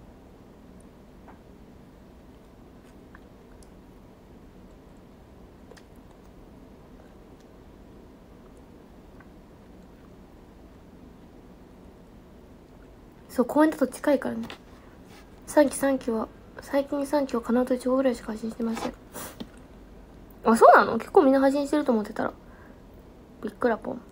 [SPEAKER 1] そう、公園だと近いからね。さんきさんきは、最近さんきはかなといちごぐらいしか配信してません。あ、そうなの？結構みんな配信してると思ってたら。びっくらぽん。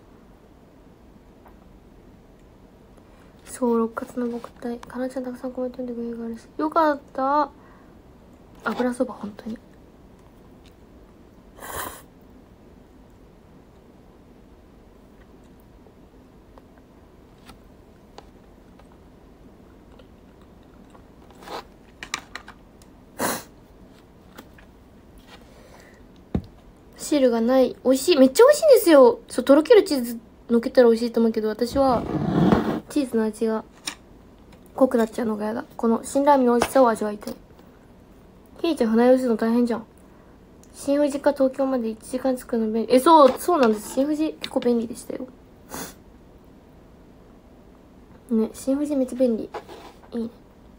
[SPEAKER 1] そう、ろっかつの僕隊。かなちゃんたくさんコメント読んでくれるからです。よかった。油そば、本当に。シールがない。美味しい。めっちゃ美味しいんですよ。そう、とろけるチーズのっけたら美味しいと思うけど、私は、チーズの味が濃くなっちゃうのが嫌だ。この辛ラーメンの美味しさを味わいたい。ひーちゃん船酔いするの大変じゃん。新富士か東京までいちじかん着くの便利。え、そう、そうなんです。新富士結構便利でしたよ。ね、新富士めっちゃ便利。いいね。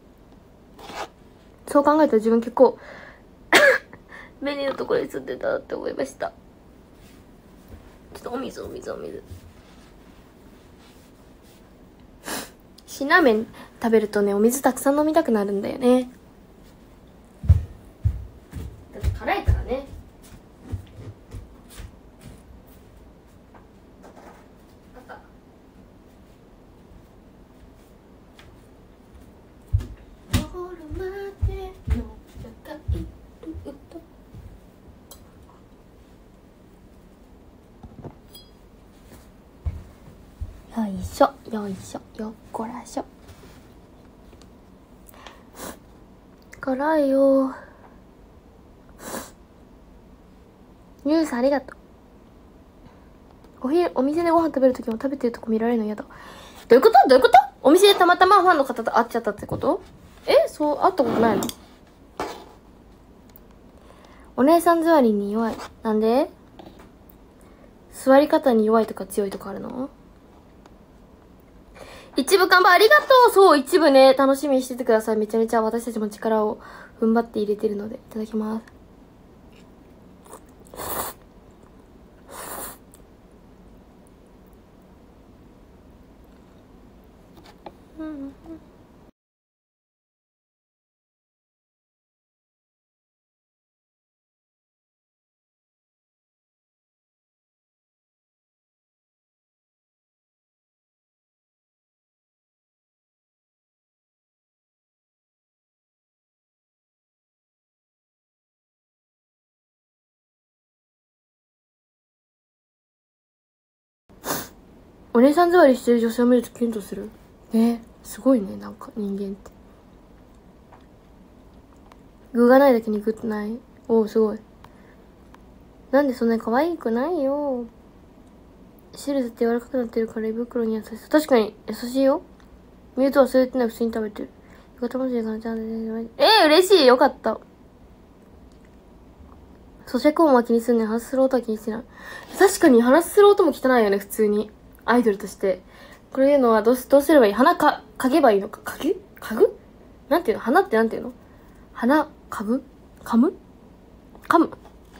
[SPEAKER 1] そう考えたら自分結構、便利なところに住んでたなって思いました。ちょっとお水お水お水。辛ラーメン食べるとね、お水たくさん飲みたくなるんだよね。だって辛いからね。あった。登るまでの高いルート。よいしょよいしょよっこらしょ。辛いよ。ニュースありがとう。お昼、お店でご飯食べるときも食べてるとこ見られるの嫌だ。どういうことどういうこと？お店でたまたまファンの方と会っちゃったってこと？え？そう、会ったことないの？お姉さん座りに弱い。なんで？座り方に弱いとか強いとかあるの？一部看板ありがとう。そう、一部ね、楽しみにしててください。めちゃめちゃ私たちも力を踏ん張って入れてるので。いただきます。うんうん。お姉さん座りしてる女性を見るとキュンとする。ね、すごいね、なんか人間って。具がないだけにグッとない。おお、すごい。なんでそんなに可愛くないよ。シルズって柔らかくなってるから胃袋に優しい。確かに優しいよ。ミュート忘れてない。普通に食べてる。よかったもしれない。えー、嬉しい。よかった。咀嚼音は気にすんねん。話する音は気にしてない。確かに話する音も汚いよね、普通に。アイドルとして。これいうのはどうす、どうすればいい？鼻か、かげばいいのか。かげかぐなんていうの？鼻ってなんていうの？鼻、かぐかむかむ。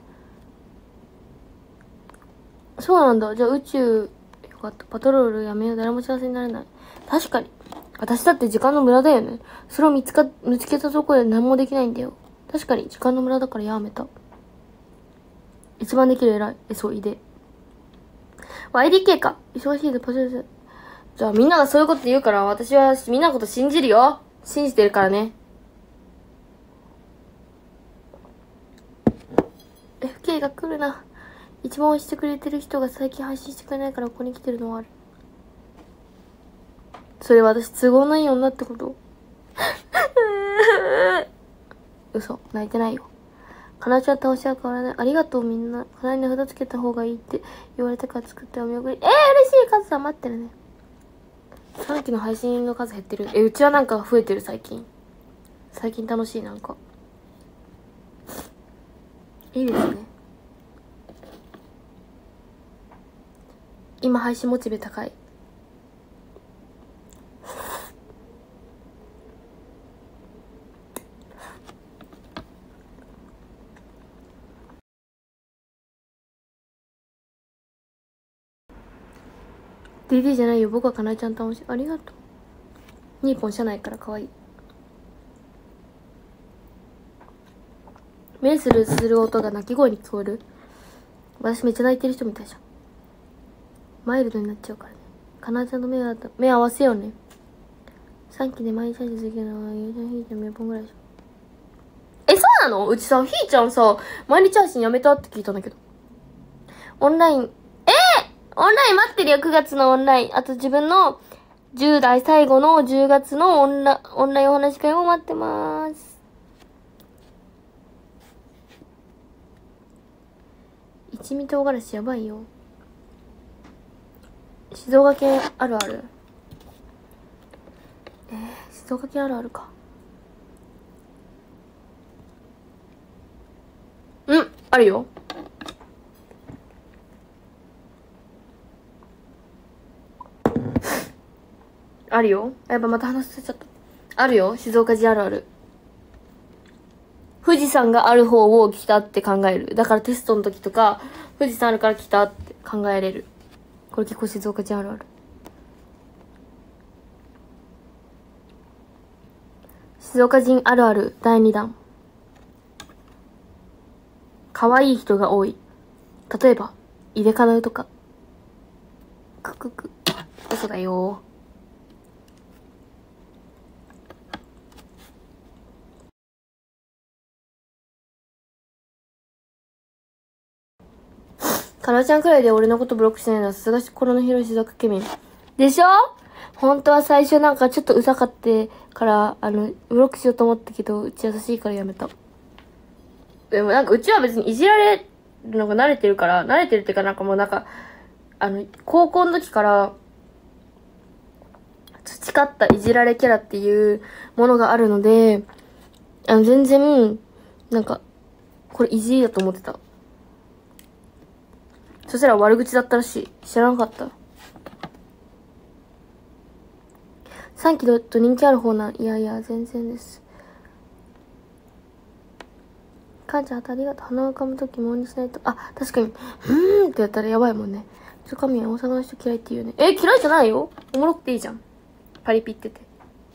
[SPEAKER 1] そうなんだ。じゃあ宇宙、よかった。パトロールやめよう。誰も幸せになれない。確かに。私だって時間の無駄だよね。それを見つか、見つけたところで何もできないんだよ。確かに時間の無駄だからやめた。一番できる偉い。え、そう、いで。アイディーケー か。忙しいでパスです。じゃあみんながそういうこと言うから、私はみんなのこと信じるよ。信じてるからね。エフケー が来るな。一番推してくれてる人が最近配信してくれないからここに来てるのはある。それ私都合のいい女ってこと嘘、泣いてないよ。かなちゃん倒しは変わらない。ありがとうみんな。かなに札つけた方がいいって言われたから作ってお見送り。えー、嬉しい。カズさん待ってるね。さんきの配信の数減ってる。え、うちはなんか増えてる最近。最近楽しいなんか。いいですね。今配信モチベ高い。ディーディー じゃないよ。僕はかなえちゃん楽しい。ありがとう。 ニーポン車内から可愛い。目するする音が鳴き声に聞こえる。私めっちゃ泣いてる人みたいじゃん。マイルドになっちゃうからね。かなちゃんと目あ目合わせようね。さんきで毎日配信するけど、ゆうちゃんひーちゃんめっぽんぐらいでしょ。え、そうなの？うちさ、ひーちゃんさ、毎日配信やめたって聞いたんだけど。オンライン、えー、オンライン待ってるよ、くがつのオンライン。あと自分のじゅう代最後のじゅうがつのオンラ、オンラインお話し会も待ってまーす。一味唐辛子やばいよ。静岡県あるある。えー、静岡県あるあるか。うん、あるよ。あるよ。やっぱまた話せちゃった。あるよ、静岡人あるある。富士山がある方を来たって考える。だからテストの時とか、富士山あるから来たって考えれる。これ結構静岡人あるある。静岡人あるあるだいにだん。可愛い人が多い。例えば、井出かなうとか。くくく。嘘だよ。かなちゃんくらいで俺のことブロックしてないのはさすが心の広い静岡県民。でしょ？本当は最初なんかちょっとうざかってから、あの、ブロックしようと思ったけど、うち優しいからやめた。でもなんかうちは別にいじられるのが慣れてるから、慣れてるっていうかなんかもうなんか、あの、高校の時から、培ったいじられキャラっていうものがあるので、あの、全然、なんか、これいじりだと思ってた。そしたら悪口だったらしい。知らなかった。さんきだと人気ある方な。いやいや、全然です。母ちゃんあとありがとう。鼻をかむときもにしないと。あ、確かに。うーんってやったらやばいもんね。ちょ、神は大阪の人嫌いって言うね。え、嫌いじゃないよ。おもろくていいじゃん。パリピってて。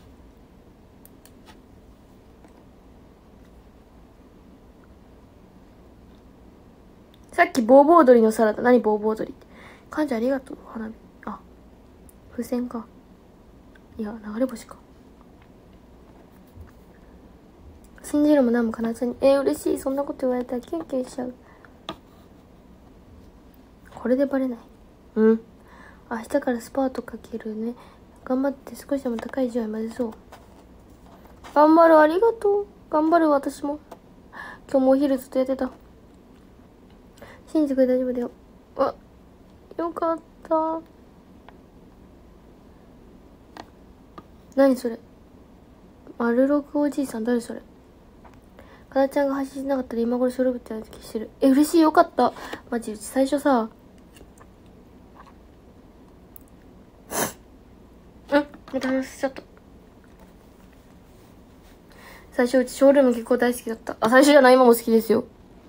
[SPEAKER 1] さっきボーボー鳥のサラダ。何ボーボー鳥って。母ちゃんありがとう。花火。あ、風船か。いや、流れ星か。信じるも何もかなちゃんに。えー、嬉しい。そんなこと言われたらキュンキュンしちゃう。これでバレない。うん。明日からスパートかけるね。頑張って少しでも高い順位までそう。頑張る。ありがとう。頑張る私も。今日もお昼ずっとやってた。信じてくれ大丈夫だよ。あ、よかった。何それ。丸六おじいさん誰それ。かなちゃんが配信しなかったら今頃ショルブってやる気してる。え、嬉しい。よかった。マジ、うち最初さ、うん、また話しちゃった。最初うちショールーム結構大好きだった。あ、最初じゃない、今も好きですよ。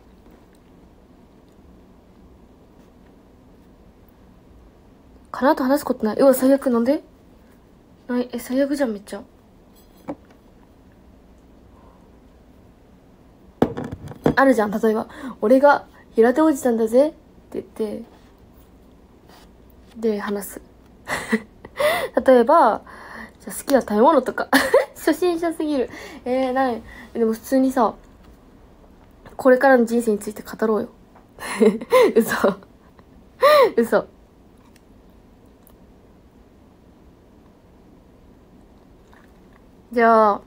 [SPEAKER 1] かなと話すことない。うわ、最悪。なんでない。え、最悪じゃん、めっちゃ。あるじゃん、例えば。俺が平手おじさんだぜって言って、で、話す。例えば、じゃあ好きな食べ物とか。初心者すぎる。えー、ない。でも普通にさ、これからの人生について語ろうよ。嘘。嘘。じゃあ、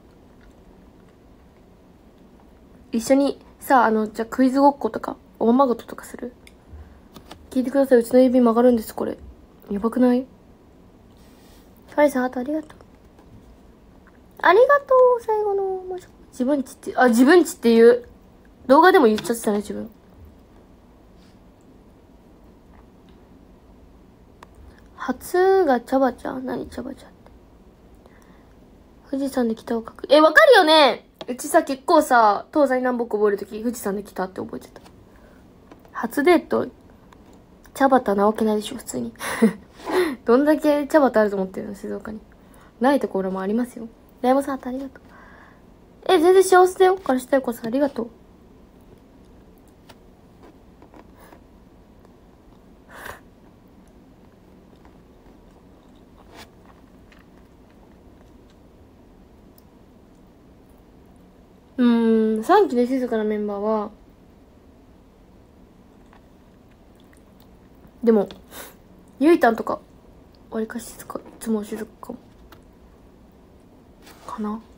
[SPEAKER 1] 一緒にさ、あの、じゃあクイズごっことか、おままごととかする？聞いてください。うちの指曲がるんです、これ。やばくない？カリさん、あとありがとう。ありがとう、最後の。自分ちって、あ、自分ちっていう。動画でも言っちゃってたね、自分。初が茶葉ちゃん？何茶葉ちゃんって。富士山で北を描く。え、わかるよね？うちさ、結構さ、東西南北覚えるとき、富士山で北って覚えてた。初デート、茶葉なわけないでしょ、普通に。どんだけ茶葉あると思ってるの、静岡に。 ないところもありますよ。ライモンさんありがとう。え、全然幸せだよ。からしたよこさんありがとう。うーん、さんきで静かなメンバーは、でも、ゆいたんとか、わりかし静か、いつも静かかも。かな。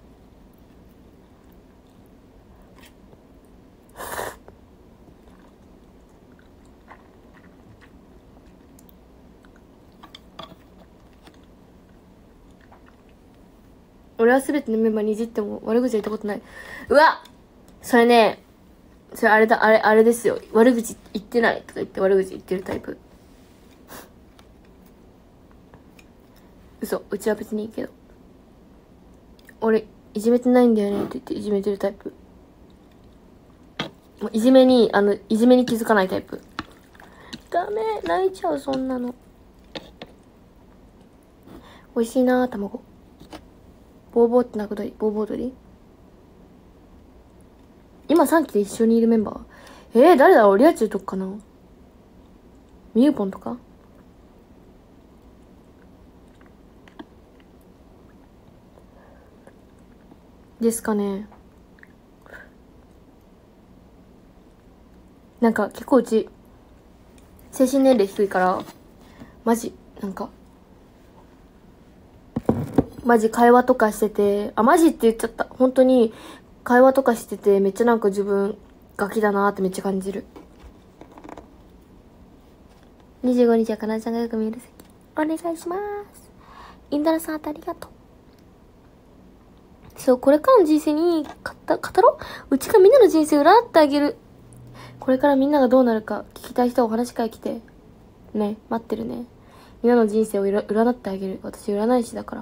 [SPEAKER 1] 俺は全てのメンバーにいじっても悪口は言ったことない。うわそれね、それあれだ、あれ、あれですよ。悪口言ってないとか言って悪口言ってるタイプ。嘘、うちは別にいいけど。俺、いじめてないんだよねって言っていじめてるタイプ。もういじめに、あの、いじめに気づかないタイプ。ダメ、泣いちゃう、そんなの。美味しいなぁ、卵。ボーボーって泣く鳥、ボーボー鳥。今さんきで一緒にいるメンバー。えー、誰だろう、リアチュウとかかな。ミューポンとかですかね。なんか結構うち精神年齢低いからマジなんかマジ会話とかしてて、あマジって言っちゃった。本当に会話とかしててめっちゃなんか自分ガキだなーってめっちゃ感じる。にじゅうごにちはかなでちゃんがよく見える席お願いします。インダラさんありがとう。そう、これからの人生に語ろう。うちがみんなの人生を占ってあげる。これからみんながどうなるか聞きたい人はお話会来て。ね、待ってるね。みんなの人生を占ってあげる。私占い師だから。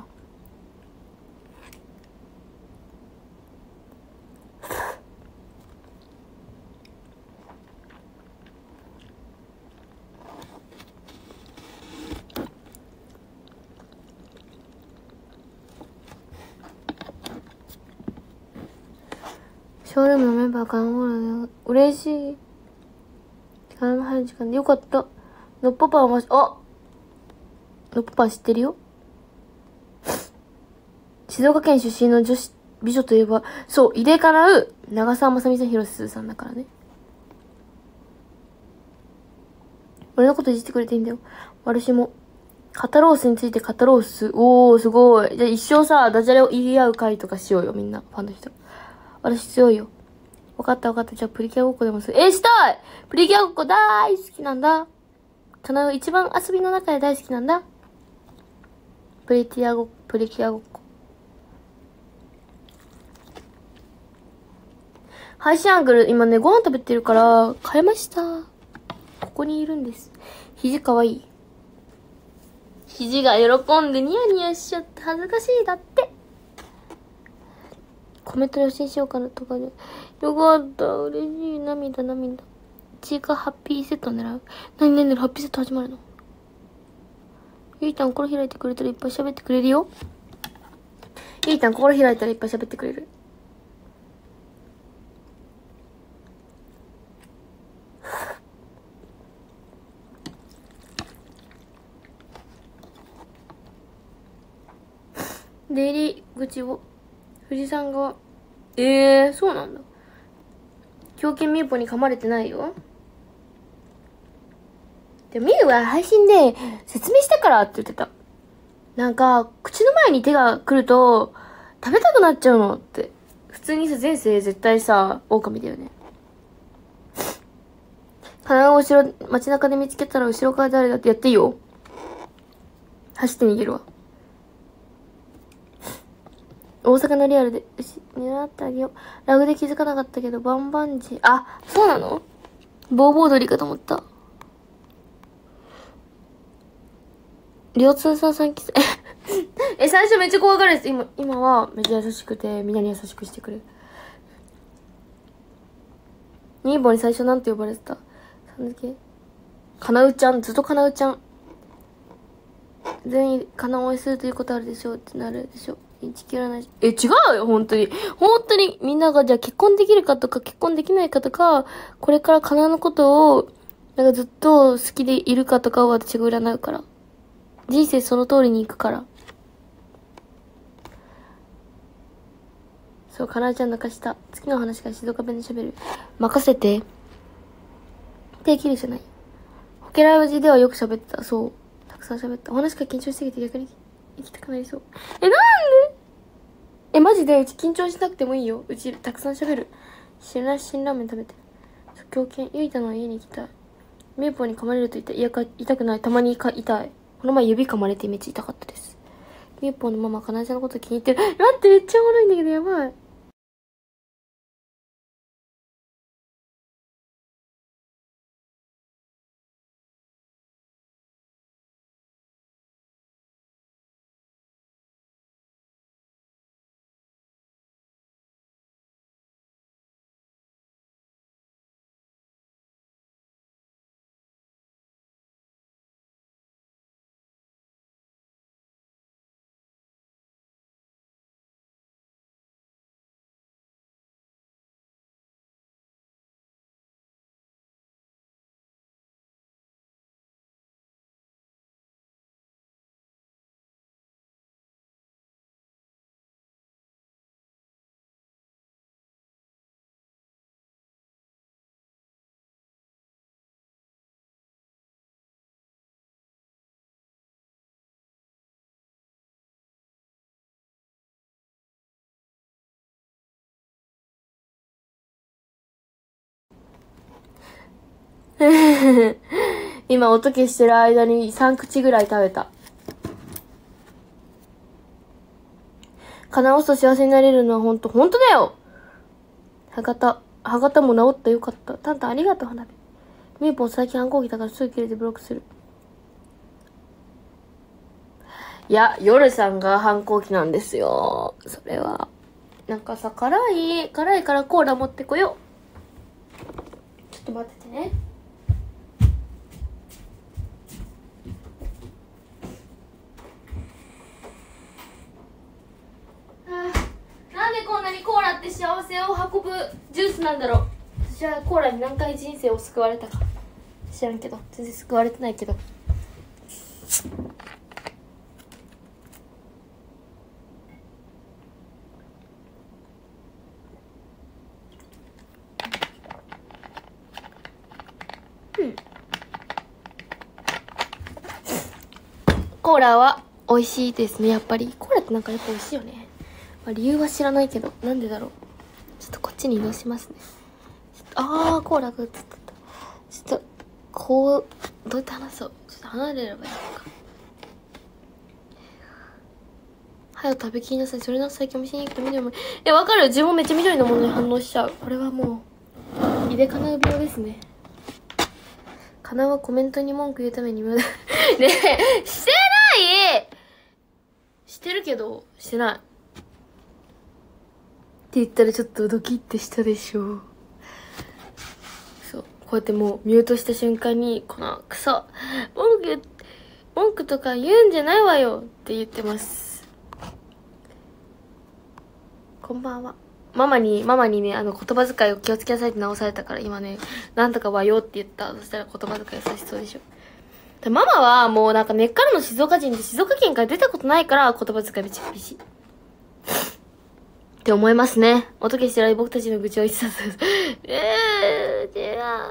[SPEAKER 1] ショールームのメンバーからもらう嬉しい。時間の入る時間でよかった。のっぽぱんは、あのっぽぱん知ってるよ。静岡県出身の女子、美女といえば、そう、井出かなう、長澤まさみさん、広瀬すずさんだからね。俺のこといじってくれていいんだよ。私も。肩ロースについて肩ロース。おー、すごい。じゃあ一生さ、ダジャレを言い合う会とかしようよ、みんな。ファンの人。私強いよ。わかったわかった。じゃあプリキュアごっこでもする。えー、したいプリキュアごっこ大好きなんだ。かなう一番遊びの中で大好きなんだ。プリキュアごっこ、プリキュアごっこ。配信アングル、今ね、ご飯食べてるから、変えました。ここにいるんです。肘かわいい。肘が喜んでニヤニヤしちゃって恥ずかしいだって。コメントで教えしようかなとかで。よかった。嬉しい。涙涙。ちいかハッピーセット狙う。なになにハッピーセット始まるの。ゆいたん心開いてくれたらいっぱい喋ってくれるよ。ゆいたん心開いたらいっぱい喋ってくれる。出入り口を富士山側。ええー、そうなんだ。狂犬みーぽに噛まれてないよ。でもみーは配信で説明したからって言ってた。なんか口の前に手が来ると食べたくなっちゃうのって。普通にさ前世絶対さ狼だよね。鼻を後ろ街中で見つけたら後ろから誰だってやっていいよ。走って逃げるわ。大阪のリアルで、よし、狙ってあげよう。ラグで気づかなかったけど、バンバンジー。あ、そうなのボーボー鳥かと思った。りょうつーさんさんきせ。え、最初めっちゃ怖がるです。今、今はめっちゃ優しくて、みんなに優しくしてくれる。ニーボに最初なんて呼ばれてたさん付けかなうちゃん、ずっとかなうちゃん。 全員金追いするということあるでしょうってなるでしょう。一切らないし。え、違うよ、本当に。本当に、みんながじゃあ結婚できるかとか結婚できないかとか、これから金のことを、なんかずっと好きでいるかとかを私が占うから。人生その通りに行くから。そう、かなえちゃん泣かした。次の話から静岡弁で喋る。任せて。できるじゃない。ホケラジではよく喋ってた。そう。たくさん喋った。お話から緊張しすぎて逆に行きたくなりそう。え、なんでえ、マジでうち緊張しなくてもいいよ。うちたくさん喋る。知らない辛ラーメン食べて。狂犬、ゆいたの家に行きたい。メーポーに噛まれると言った。いやか、痛くない。たまにか痛い。この前指噛まれてめっちゃ痛かったです。メーポーのママ、かなえちゃんのこと気に入ってる。待って、めっちゃおもろいんだけど、やばい。今音消してる間にさん口ぐらい食べた。叶うと幸せになれるのはほんと、ほんとだよ。歯型、歯型も治ったよかった。タンタンありがとう、花火。みーぽん最近反抗期だからすぐ切れてブロックする。いや、夜さんが反抗期なんですよ。それは。なんかさ、辛い、辛いからコーラ持ってこよう。ちょっと待っててね。なんでこんなにコーラって幸せを運ぶジュースなんだろう。私はコーラに何回人生を救われたか知らんけど、全然救われてないけど。うん。コーラは美味しいですね、やっぱり。コーラってなんかやっぱ美味しいよね。まあ、理由は知らないけど、なんでだろう。ちょっとこっちに移動しますね。ちょっとあー、コーラが映った。ちょっと、こう、どうやって話そう。ちょっと離れればいいのか。早く食べきりなさい。それな最近お店に行くと緑も。え、わかる。自分もめっちゃ緑のものに反応しちゃう。これはもう、井出かなう病ですね。かなはコメントに文句言うために無駄。ねえ、してないしてるけど、してない。って言ったらちょっとドキッてしたでしょ。そう。こうやってもうミュートした瞬間に、このクソ、文句、文句とか言うんじゃないわよって言ってます。こんばんは。ママに、ママにね、あの言葉遣いを気をつけなさいって直されたから今ね、なんとかわよって言った。そしたら言葉遣い優しそうでしょ。でママはもうなんか根っからの静岡人で静岡県から出たことないから言葉遣いめっちゃ厳しい。って思いますね。音消してない僕たちの愚痴を言ってた。えー、違う。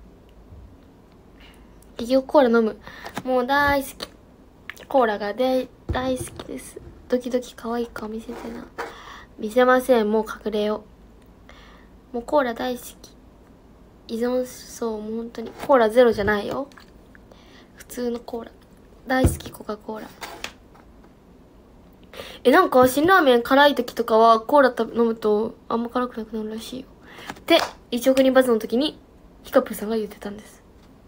[SPEAKER 1] 結局コーラ飲む。もう大好き。コーラがで大好きです。ドキドキ可愛い顔見せてな。見せません。もう隠れよう。もうコーラ大好き。依存そう、もう本当に。コーラゼロじゃないよ。普通のコーラ。大好きコカ・コーラ。え、なんか、辛ラーメン辛い時とかは、コーラ飲むと、あんま辛くなくなるらしいよ。って、いちおく人バズの時に、ヒカプーさんが言ってたんです。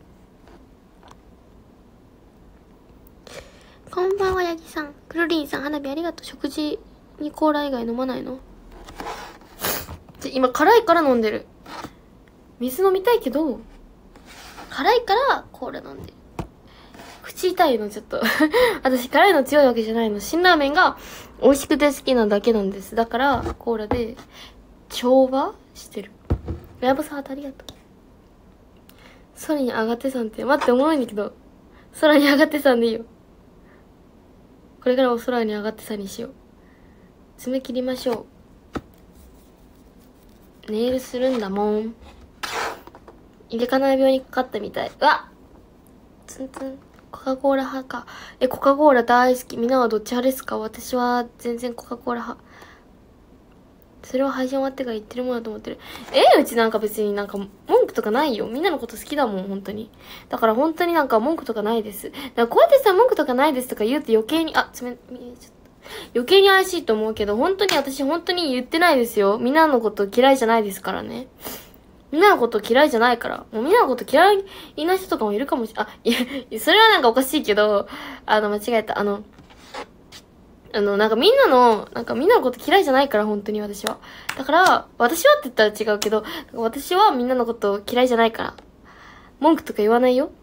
[SPEAKER 1] こんばんは、ヤギさん。クルリンさん、花火ありがとう。食事にコーラ以外飲まないの？今、辛いから飲んでる。水飲みたいけど、辛いからコーラ飲んでる。口口痛いのちょっと私辛いの強いわけじゃないの。辛ラーメンが美味しくて好きなだけなんです。だからコーラで調和してる。ライブさんありがとう。空に上がってさんって、待っておもろいんだけど、空に上がってさんでいいよ。これからも空に上がってさんにしよう。爪切りましょう。ネイルするんだもん。入れかない病にかかったみたい。うわっツンツン。コカ・コーラ派か。え、コカ・コーラ大好き。みんなはどっち派ですか？私は全然コカ・コーラ派。それは配信終わってから言ってるものだと思ってる。え、うちなんか別になんか文句とかないよ。みんなのこと好きだもん、本当に。だから本当になんか文句とかないです。だからこうやってさ、文句とかないですとか言うと余計に、あ、つめ、ちょっと。余計に怪しいと思うけど、本当に私本当に言ってないですよ。みんなのこと嫌いじゃないですからね。みんなのこと嫌いじゃないから。もうみんなのこと嫌いな人とかもいるかもしれ、あ、いや、それはなんかおかしいけど、あの、間違えた。あの、あの、なんかみんなの、なんかみんなのこと嫌いじゃないから、本当に私は。だから、私はって言ったら違うけど、私はみんなのこと嫌いじゃないから。文句とか言わないよ。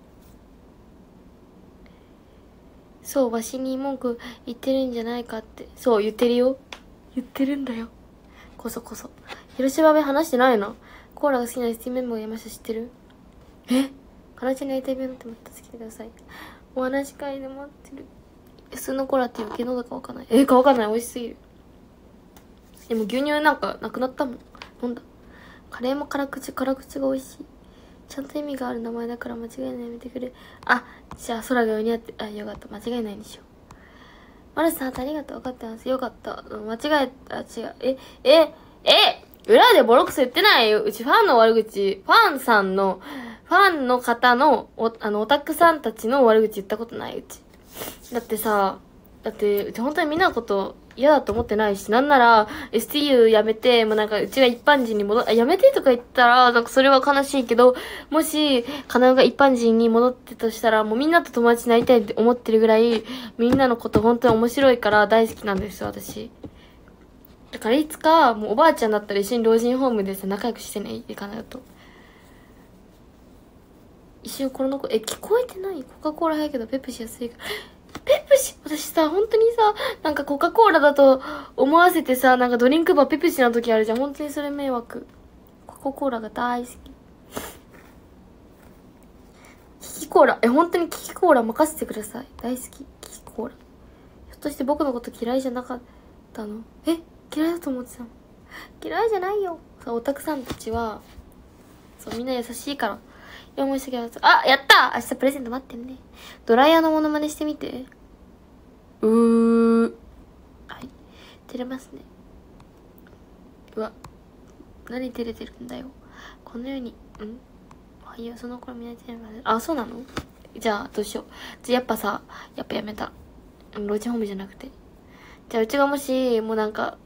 [SPEAKER 1] そう、わしに文句言ってるんじゃないかって。そう、言ってるよ。言ってるんだよ。こそこそ。広島弁話してないな。コーラが好きな エスティー メンバーがいました。知ってる？え？形になりたい病になっても助けてください。お話し会で待ってる。普通のコーラって余計喉乾かない。えー、乾かない。美味しすぎる。でも牛乳なんかなくなったもん。飲んだ。カレーも辛口、辛口が美味しい。ちゃんと意味がある名前だから間違いないやめてくれ。あ、じゃあ空が上にあって、あ、よかった。間違いないにしよう。マルさん、ありがとう。分かってます。よかった。間違えた。違う。え、え、え、裏でボロクソ言ってないよ。うちファンの悪口、ファンさんの、ファンの方の、お、あの、オタクさんたちの悪口言ったことない、うち。だってさ、だって、うち本当にみんなのこと嫌だと思ってないし、なんなら、エスティーユー やめて、もうなんか、うちが一般人に戻っ、あ、やめてとか言ったら、なんかそれは悲しいけど、もし、かなうが一般人に戻ってとしたら、もうみんなと友達になりたいって思ってるぐらい、みんなのこと本当に面白いから大好きなんですよ、私。だからいつか、もうおばあちゃんだったら一緒に老人ホームでさ、仲良くしてね、かなうと。一瞬この子、え、聞こえてない？コカ・コーラ早いけど、ペプシ安いから。ペプシ、私さ、本当にさ、なんかコカ・コーラだと思わせてさ、なんかドリンクバーペプシの時あるじゃん。本当にそれ迷惑。コカ・コーラが大好き。キキコーラ、え、本当にキキコーラ任せてください。大好き。キキコーラ。ひょっとして僕のこと嫌いじゃなかったの？え、嫌いだと思ってたの？嫌いじゃないよ。そう、オタクさんたちは、そう、みんな優しいから。いや、申し訳ない。あ、やった！明日プレゼント待ってんね。ドライヤーのモノマネしてみて。うー。はい。照れますね。うわ。何照れてるんだよ。このように、んあ、いや、その頃みんな照れます。あ、そうなの？じゃあ、どうしよう。じゃあ、やっぱさ、やっぱやめた。老人ホームじゃなくて。じゃあ、うちがもし、もうなんか、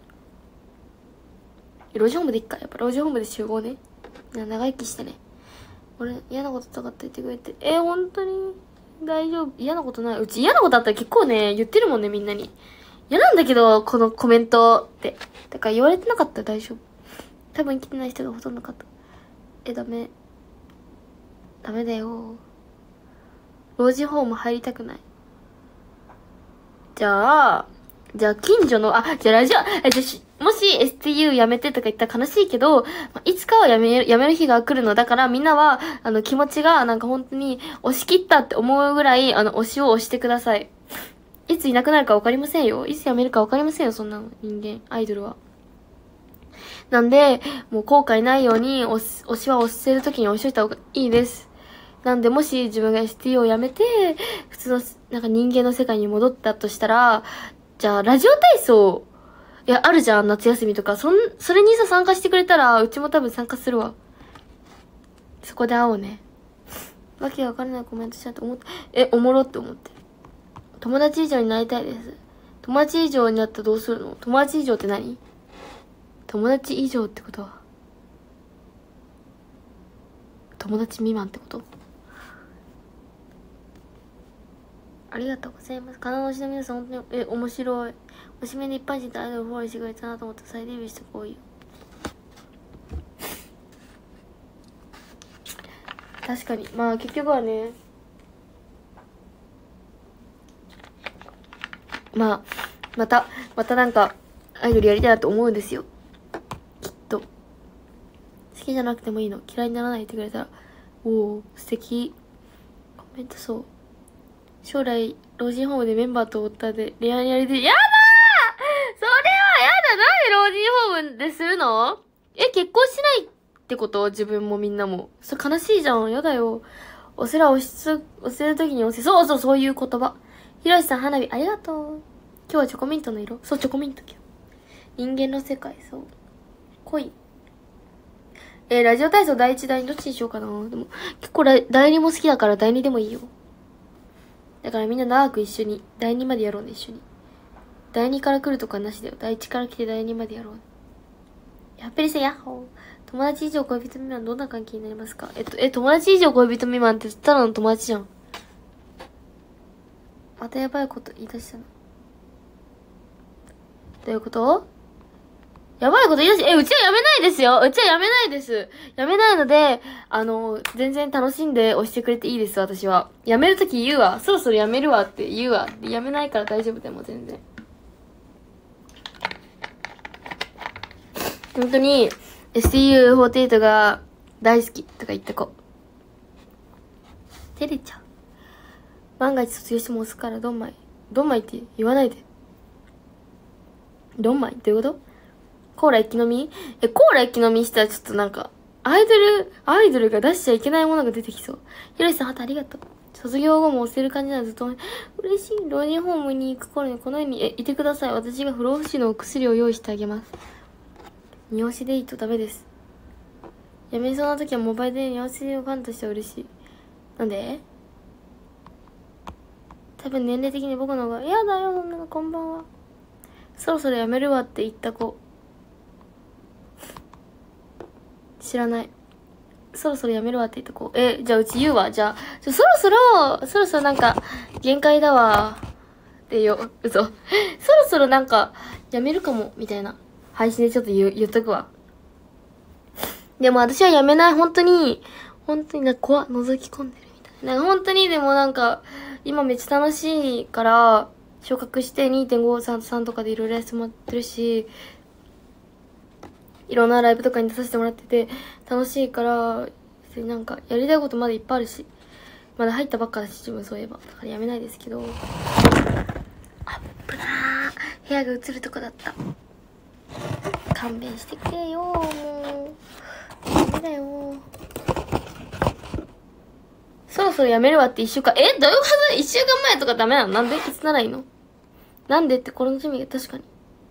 [SPEAKER 1] 老人ホームでいっか。やっぱ老人ホームで集合ね。長生きしてね。俺、嫌なこととかって言ってくれて。えー、本当に大丈夫？嫌なことない。うち嫌なことあったら結構ね、言ってるもんね、みんなに。嫌なんだけど、このコメントって。だから言われてなかったら大丈夫。多分来てない人がほとんどかった。え、ダメ。ダメだよ。老人ホーム入りたくない。じゃあ、じゃあ近所の、あ、じゃあラジオ、え、じゃあし、もし エスティーユー やめてとか言ったら悲しいけど、まあ、いつかはやめる、やめる日が来るの。だからみんなは、あの、気持ちがなんか本当に押し切ったって思うぐらい、あの、推しを押してください。いついなくなるか分かりませんよ。いつやめるか分かりませんよ、そんなの。人間、アイドルは。なんで、もう後悔ないように、推し、推しは押せるときに押しといた方がいいです。なんで、もし自分が エスティーユー をやめて、普通の、なんか人間の世界に戻ったとしたら、じゃあ、ラジオ体操、いや、あるじゃん、夏休みとか。そん、それにさ、参加してくれたら、うちも多分参加するわ。そこで会おうね。わけわからないコメントしちゃって思って、え、おもろって思って。友達以上になりたいです。友達以上になったらどうするの？友達以上って何？友達以上ってことは友達未満ってこと？ありがとうございます。金の推しの皆さん、本当に、え、面白い。推しメンで一般人とアイドルフォローしてくれたなと思って再デビューしてこういう。確かに。まあ結局はね、 まあ、また、またなんか、アイドルやりたいなと思うんですよ。きっと。好きじゃなくてもいいの。嫌いにならないでくれたら。おお、素敵。コメントそう。将来、老人ホームでメンバーと夫で恋愛やりで、やだーそれはやだなんで老人ホームでするのえ、結婚しないってこと自分もみんなも。それ悲しいじゃん。やだよ。お世話をしつ、おせるときにおせ、そうそう、そういう言葉。ひろしさん、花火ありがとう。今日はチョコミントの色そう、チョコミント今日。人間の世界、そう。恋。えー、ラジオ体操第一、第二どっちにしようかな。でも、結構第二も好きだから第二でもいいよ。だからみんな長く一緒に、第二までやろうね、一緒に。第二から来るとかなしだよ。第一から来て第二までやろう。やっぱりさ、ヤッホー。友達以上恋人未満どんな関係になりますか？えっと、え、友達以上恋人未満ってただの友達じゃん。またやばいこと言い出したの。どういうこと？やばいこと言い出し、え、うちはやめないですよ。うちはやめないです。やめないので、あの、全然楽しんで押してくれていいです、私は。やめるとき言うわ。そろそろやめるわって言うわ。やめないから大丈夫でも全然。本当に、エスティーユーフォーティーエイト が大好きとか言った子。照れちゃう。万が一卒業しても押すからドンマイ。ドンマイって言わないで。ドンマイっていうこと？コーラ一気飲み？え、コーラ一気飲みしたらちょっとなんか、アイドル、アイドルが出しちゃいけないものが出てきそう。ひろしさん、ハトありがとう。卒業後も押せる感じなのずっと、嬉しい。老人ホームに行く頃にこのように、え、いてください。私が不老不死のお薬を用意してあげます。二押しでいいとダメです。やめそうな時はモバイルで二押しファンとしては嬉しい。なんで？多分年齢的に僕の方が、やだよ、そんなの、こんばんは。そろそろやめるわって言った子。知らない。そろそろやめるわって言った子。え、じゃあうち言うわ。じゃあ、そろそろ、そろそろなんか、限界だわ。ってよ、嘘。そろそろなんか、やめるかも、みたいな。配信でちょっと言う、言っとくわ。でも私はやめない、本当に、本当になんか怖、覗き込んでるみたいな。なんか本当にでもなんか、今めっちゃ楽しいから、昇格して にてんごさん さんとかでいろいろやってもらってるし、いろんなライブとかに出させてもらってて、楽しいから、なんか、やりたいことまだいっぱいあるし、まだ入ったばっかだし、自分そういえば。だからやめないですけど。アップだー。部屋が映るとこだった。勘弁してくれよー、もう。ダメだよー。そろそろやめるわって一週間、えどういうこと一週間前とかダメなの？なんでいつならいいの？なんでってこの趣味が確かに。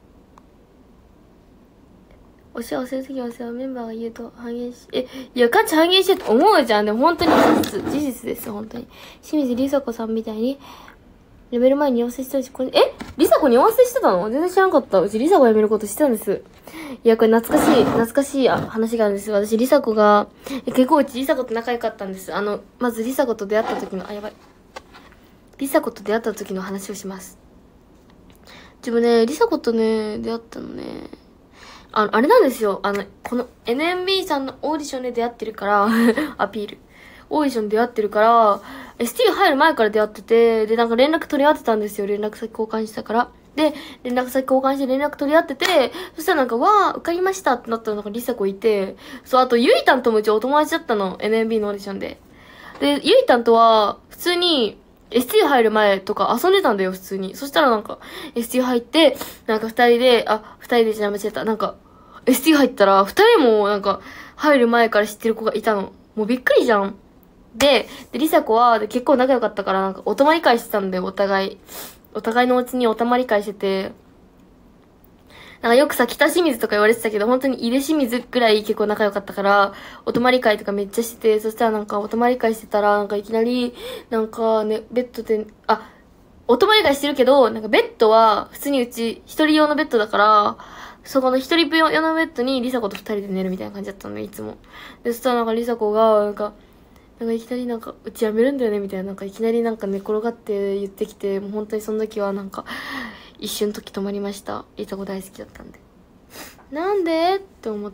[SPEAKER 1] お世話をするときはお世話メンバーが言うと半減し、え、いや、価値半減してって思うじゃん。でも本当に事実、事実です、本当に。清水りさ子さんみたいに、辞める前に要請したし、これ、えりさ子に要請してたの？全然知らんかった。うちりさ子辞めることしてたんです。いや、これ懐かしい、懐かしい話があるんです。私、りさ子が、結構うちりさ子と仲良かったんです。あの、まずりさ子と出会った時の、あ、やばい。りさ子と出会った時の話をします。自分ね、りさ子とね、出会ったのね、あの、あれなんですよ。あの、この エヌエムビー さんのオーディションで出会ってるから、アピール。オーディションで出会ってるから、エスティー 入る前から出会ってて、で、なんか連絡取り合ってたんですよ。連絡先交換したから。で、連絡先交換して連絡取り合ってて、そしたらなんか、わー、受かりましたってなったらなんかリサ子いて、そう、あとゆいたんともうちお友達だったの。エヌエムビー のオーディションで。で、ゆいたんとは、普通に、エスティー 入る前とか遊んでたんだよ、普通に。そしたらなんか、エスティー 入って、なんか二人で、あ、二人でじゃあ間違えた。なんか、エスティー 入ったら、二人もなんか、入る前から知ってる子がいたの。もうびっくりじゃん。で、で、りさ子は結構仲良かったから、なんか、お泊まり会してたんだよ、お互い。お互いのお家にお泊まり会してて。なんかよくさ、北清水とか言われてたけど、本当に井出清水ぐらい結構仲良かったから、お泊まり会とかめっちゃしてて、そしたらなんかお泊まり会してたら、なんかいきなり、なんかね、ベッドで、あ、お泊まり会してるけど、なんかベッドは、普通にうち、一人用のベッドだから、そこの一人用のベッドにリサ子と二人で寝るみたいな感じだったの、いつも。で、そしたらなんかリサ子が、なんか、なんかいきなりなんか、うちやめるんだよねみたいな、なんかいきなりなんか寝転がって言ってきて、もう本当にその時はなんか、一瞬時止まりました。リサ子大好きだったんで。なんでって思って、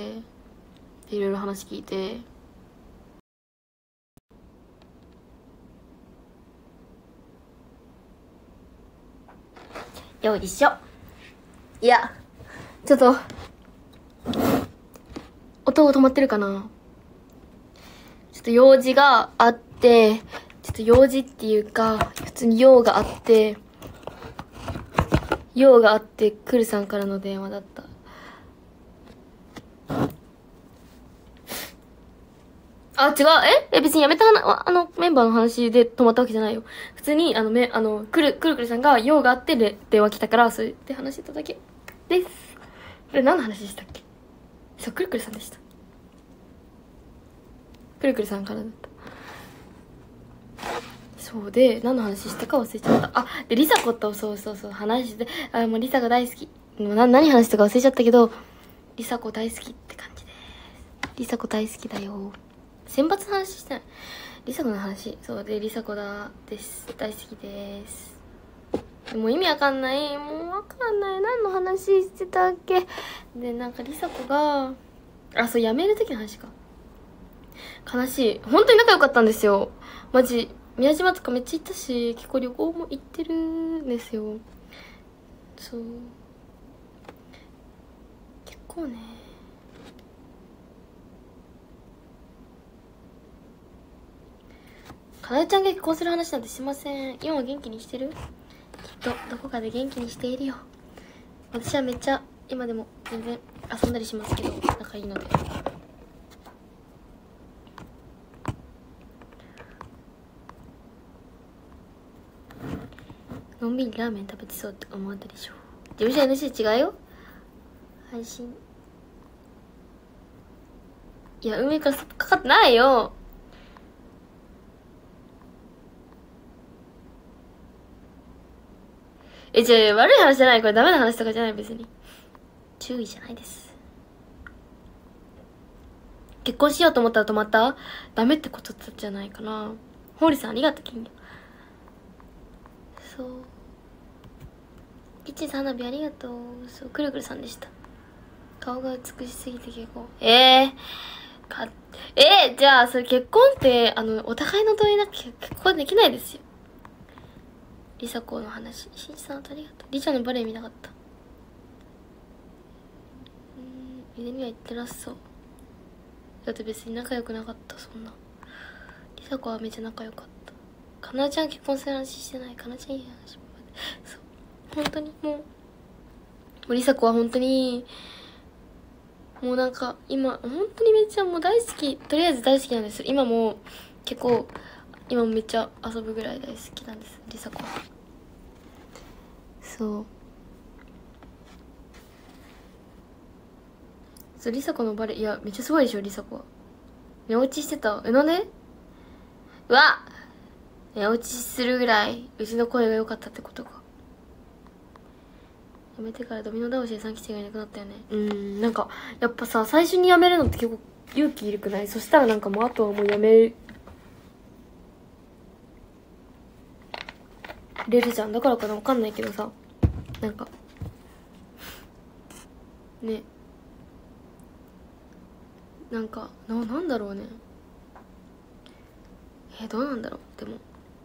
[SPEAKER 1] いろいろ話聞いて、 よいしょ。いや、ちょっと、音が止まってるかな。ちょっと用事があって、ちょっと用事っていうか、普通に用があって、用があって、くるさんからの電話だった。あ、違う。ええ、別にやめた話、あの、メンバーの話で止まったわけじゃないよ。普通に、あの、め、あの、くる、くるくるさんが用があってで電話来たから、そうやって話してただけです。これ何の話でしたっけ？そう、くるくるさんでした。くるくるさんからだった。そうで、何の話したか忘れちゃった。あ、で、リサ子と、そうそうそう、話して、あ、もうリサが大好き。もうな、何話したか忘れちゃったけど、リサ子大好きって感じです。リサ子大好きだよ。選抜の話してない。リサ子の話。そうで、リサ子だ、です。大好きです。もう意味わかんない。もうわかんない。何の話してたっけ。で、なんかリサ子が、あ、そう、辞める時の話か。悲しい。本当に仲良かったんですよ。マジ。宮島とかめっちゃ行ったし、結構旅行も行ってるんですよ。そう。結構ね。かなえちゃんが結婚する話なんてしません。今は元気にしてる？きっと、どこかで元気にしているよ。私はめっちゃ、今でも全然遊んだりしますけど、仲いいので。のんびりラーメン食べてそうって思ったでしょ。事務所 エヌシー 違うよ。配信。いや、運営からかかってないよ。え、じゃあ悪い話じゃない。これダメな話とかじゃない、別に。注意じゃないです。結婚しようと思ったら止まった？ダメってことじゃないかな。ホーリさんありがとう、金魚。そう。キッチンさん花火ありがとう。そう、くるくるさんでした。顔が美しすぎて結婚。ええー、か、えー、じゃあ、それ結婚って、あの、お互いの同意なきゃ結婚できないですよ。リサ子の話。しんいちさんありがとう。リチャのバレエ見なかった。うん、家には行ってなさそう。だって別に仲良くなかった、そんな。リサ子はめっちゃ仲良かった。かなちゃん結婚する話してない。かなちゃんいい話。そう。本当にもう、もうリサ子は本当に、もうなんか今、本当にめっちゃもう大好き。とりあえず大好きなんです。今も結構、今もめっちゃ遊ぶぐらい大好きなんです。リサ子は。そう。そう、リサ子のバレエ、いや、めっちゃすごいでしょ、リサ子は。寝落ちしてた。え、なんで？うわ！寝落ちするぐらい、うちの声が良かったってことか。やめてからドミノ倒しでさんきちがいなくなったよね。うーん、なんか、やっぱさ、最初にやめるのって結構勇気いるくない？そしたらなんかもうあとはもうやめれるじゃん。だからかな、わかんないけどさ。なんか、ね。なんか、な、なんだろうね。えー、どうなんだろう、でも。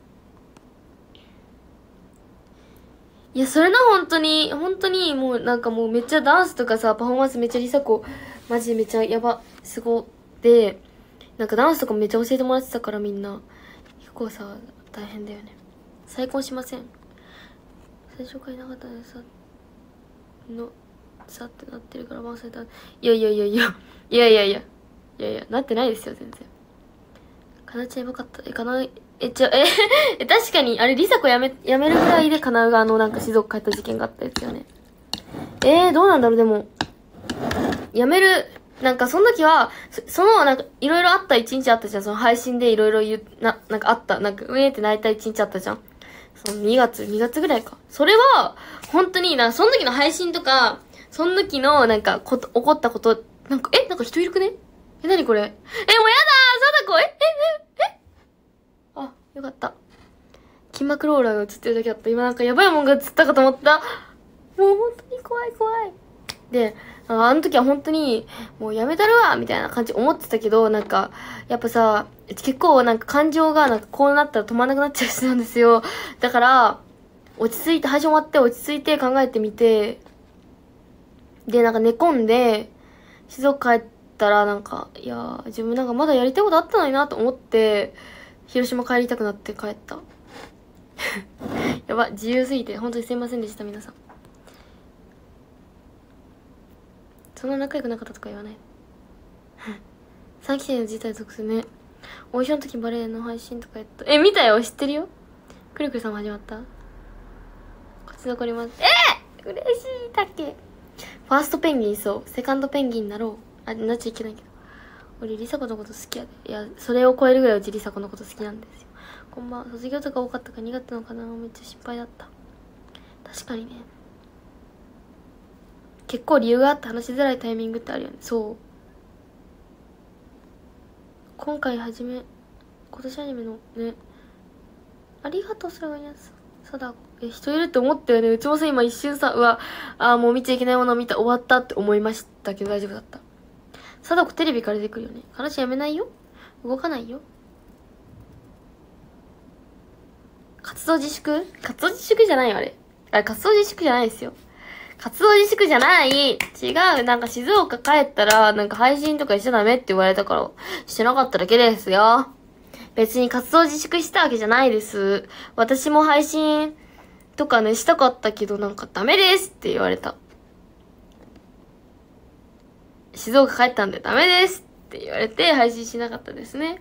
[SPEAKER 1] いや、それな、本当に、本当に、もうなんかもうめっちゃダンスとかさ、パフォーマンスめっちゃリサ子、マジでめっちゃやば、すごで、なんかダンスとかめっちゃ教えてもらってたからみんな。結構さ、大変だよね。再婚しません。最初からいなかったのさ、の、さってなってるから回された。いやいやいやいや、いやいやいや、いやいや、なってないですよ、全然。かなちゃんやばかった。え、かな、え、ちょ、え、確かに、あれ、リサ子やめ、やめるぐらいでかなうが、あの、なんか静岡帰った事件があったやつよね。えー、どうなんだろう、でも。やめる、なんか、その時は、そ, その、なんか、いろいろあった一日あったじゃん。その配信でいろいろ言う、な、なんかあった。なんか、うえーって泣いた一日あったじゃん。そのにがつ、にがつぐらいか。それは、本当にな、その時の配信とか、その時の、なんか、こと、起こったこと、なんか、え、なんか人いるくね？え、なにこれ？え、もうやだー！貞子！え、え、え、えあ、よかった。筋膜ローラーが映ってるだけだった。今なんかやばいもんが映ったかと思った。もう本当に怖い怖い。で、あの時は本当に、もうやめたるわみたいな感じ思ってたけど、なんか、やっぱさ、結構なんか感情がなんかこうなったら止まんなくなっちゃう人なんですよ。だから、 落ち着いて、配信終わって落ち着いて考えてみて、で、なんか寝込んで、静岡帰ったらなんか、いやー、自分なんかまだやりたいことあったのになと思って、広島帰りたくなって帰った。やば、自由すぎて、本当にすいませんでした、皆さん。そんな仲良くなかったとか言わない。さんきせいの事態続くね。オーディションの時バレエの配信とかやった。え、見たよ、知ってるよ。くるくるさんも始まった。こっち残ります。えー、嬉しい、だっけ。ファーストペンギンそう。セカンドペンギンになろう。あ、なっちゃいけないけど。俺、リサ子のこと好きやで。いや、それを超えるぐらいうちリサ子のこと好きなんですよ。こんばんは。卒業とか多かったから苦手なのかな。めっちゃ心配だった。確かにね。結構理由があって話しづらいタイミングってあるよね。そう。今回始め、今年アニメのね。ありがとう、それはやつ。そうだ。え、人いるって思ったよね。うちもさ、今一瞬さ、うわ、あーもう見ちゃいけないものを見た、終わったって思いましたけど大丈夫だった。貞子テレビから出てくるよね。話やめないよ。動かないよ。活動自粛活動自粛じゃないよ、あれ。あれ、活動自粛じゃないですよ。活動自粛じゃない違う。なんか静岡帰ったら、なんか配信とかしちゃダメって言われたから、してなかっただけですよ。別に活動自粛したわけじゃないです。私も配信とかね、したかったけど、なんかダメですって言われた。静岡帰ったんでダメですって言われて、配信しなかったですね。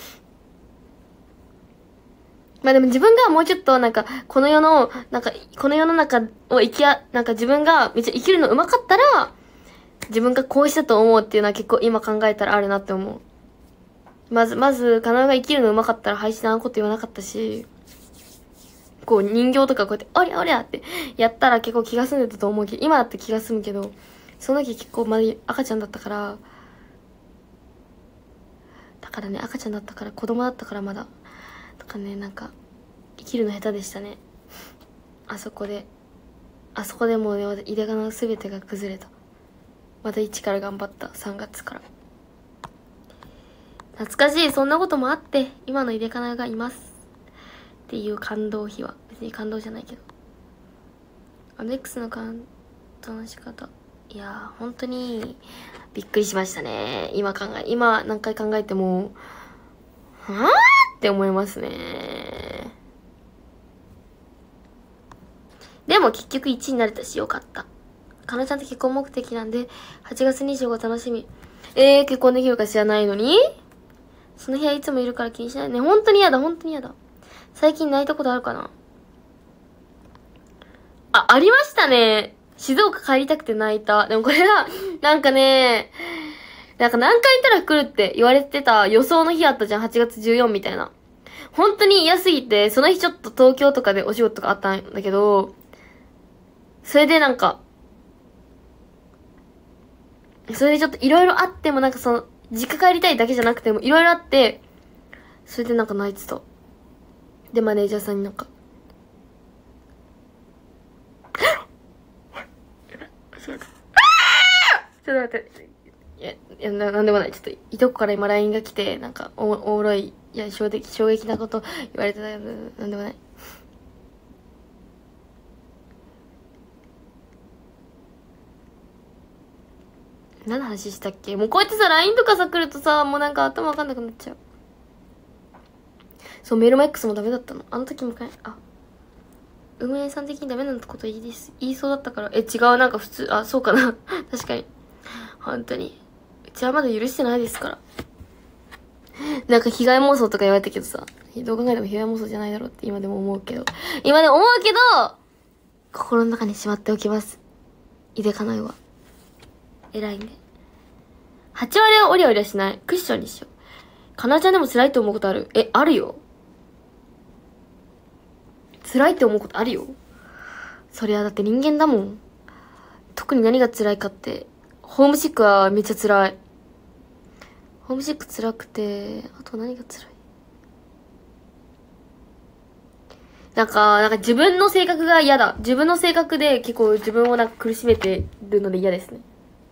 [SPEAKER 1] まあでも自分がもうちょっとなんか、この世の、なんか、この世の中を生きや、なんか自分がめっちゃ生きるの上手かったら、自分がこうしたと思うっていうのは結構今考えたらあるなって思う。まず、まず、かなが生きるの上手かったら配信あんこと言わなかったし、こう人形とかこうやって、おりゃおりゃってやったら結構気が済んでたと思うけど、今だって気が済むけど、その時結構まだ赤ちゃんだったから、だからね、赤ちゃんだったから、子供だったからまだ。とかね、なんか、生きるの下手でしたね。あそこで。あそこでもうね、井出がの全てが崩れた。また一から頑張った、さんがつから。懐かしい、そんなこともあって、今の井出かながいます。っていう感動秘話。別に感動じゃないけど。アメックスの感動の仕方。いやー、本当に、びっくりしましたね。今考え、今何回考えても、はぁって思いますね。でも結局いちいになれたしよかった。かなちゃんって結婚目的なんで、はちがつにじゅうご楽しみ。えー、結婚できるか知らないのにその部屋いつもいるから気にしないね。本当に嫌だ、本当に嫌だ。最近泣いたことあるかなあ、ありましたね。静岡帰りたくて泣いた。でもこれが、なんかね、なんか何回行ったら来るって言われてた予想の日あったじゃん。はちがつじゅうよっかみたいな。本当に嫌すぎて、その日ちょっと東京とかでお仕事とかあったんだけど、それでなんか、それでちょっといろいろあってもなんかその、実家帰りたいだけじゃなくてもいろいろあって、それでなんか泣いてた。で、マネージャーさんになんか、ちょっと待って。いや、いやな、なんでもない。ちょっと、いとこから今 ライン が来て、なんか、お、おもろい、いや、衝撃、衝撃なこと言われてたけど、なんでもない。何の話したっけ？もうこうやってさ、ライン とかさ、来るとさ、もうなんか頭わかんなくなっちゃう。そう、メールマ X もダメだったの。あの時もかい、あ。運営さん的にダメなこと言いです、言いそうだったから。え、違う、なんか普通、あ、そうかな。確かに。本当に。うちはまだ許してないですから。なんか被害妄想とか言われたけどさ、どう考えても被害妄想じゃないだろうって今でも思うけど。今でも思うけど、心の中にしまっておきます。井出かなえは。偉いね。はち割はオリオリはしない。クッションにしよう。かなちゃんでも辛いと思うことある？え、あるよ。辛いって思うことあるよ。そりゃだって人間だもん。特に何が辛いかって、ホームシックはめっちゃ辛い。ホームシック辛くて、あと何が辛い？なんか、なんか自分の性格が嫌だ。自分の性格で結構自分をなんか苦しめてるので嫌ですね。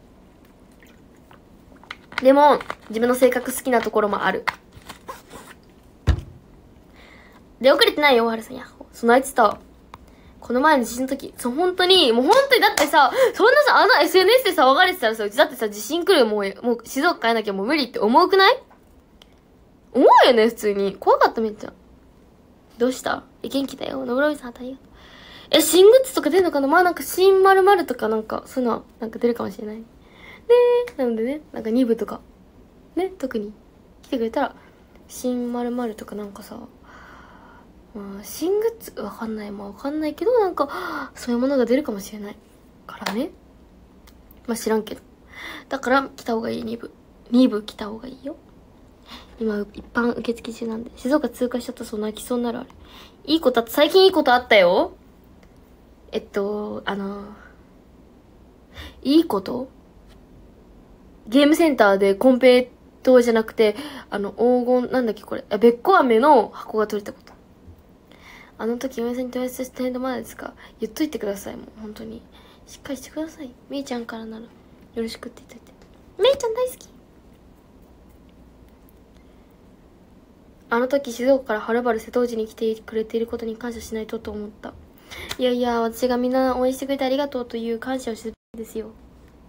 [SPEAKER 1] でも、自分の性格好きなところもある。出遅れてないよ、はるさん。やっほ。そのあいつと、 この前の地震の時、そう、本当に、もう本当に、だってさ、そんなさ、あの エスエヌエス で騒がれてたらさ、うちだってさ、地震来るよ、もう、もう静岡帰んなきゃもう無理って思うくない？思うよね、普通に。怖かった、めっちゃ。どうした？え、元気だよ。のぶろみさん、ありがとう。え、新グッズとか出るのかな？まあなんか、新〇〇とかなんか、そういうのは、なんか出るかもしれない。ねえ、なのでね、なんかに部とか、ね、特に、来てくれたら、新〇〇とかなんかさ、まあ、新グッズ、わかんない。まあわかんないけど、なんか、そういうものが出るかもしれない。からね。まあ知らんけど。だから、来た方がいい、に部。に部来た方がいいよ。今、一般受付中なんで。静岡通過しちゃったらそう泣きそうになるあれ。いいことあった、最近いいことあったよ。えっと、あの、いいことゲームセンターでコンペイトーじゃなくて、あの、黄金、なんだっけこれ。あ、べっこ飴の箱が取れたこと。あの時、嫁さんに問い合わせした点でまだですか？言っといてください、もう。本当に。しっかりしてください。みーちゃんからなら、よろしくって言っといて。みーちゃん大好き。あの時、静岡からはるばる瀬戸内に来てくれていることに感謝しないとと思った。いやいや、私がみんな応援してくれてありがとうという感謝をしてるんですよ。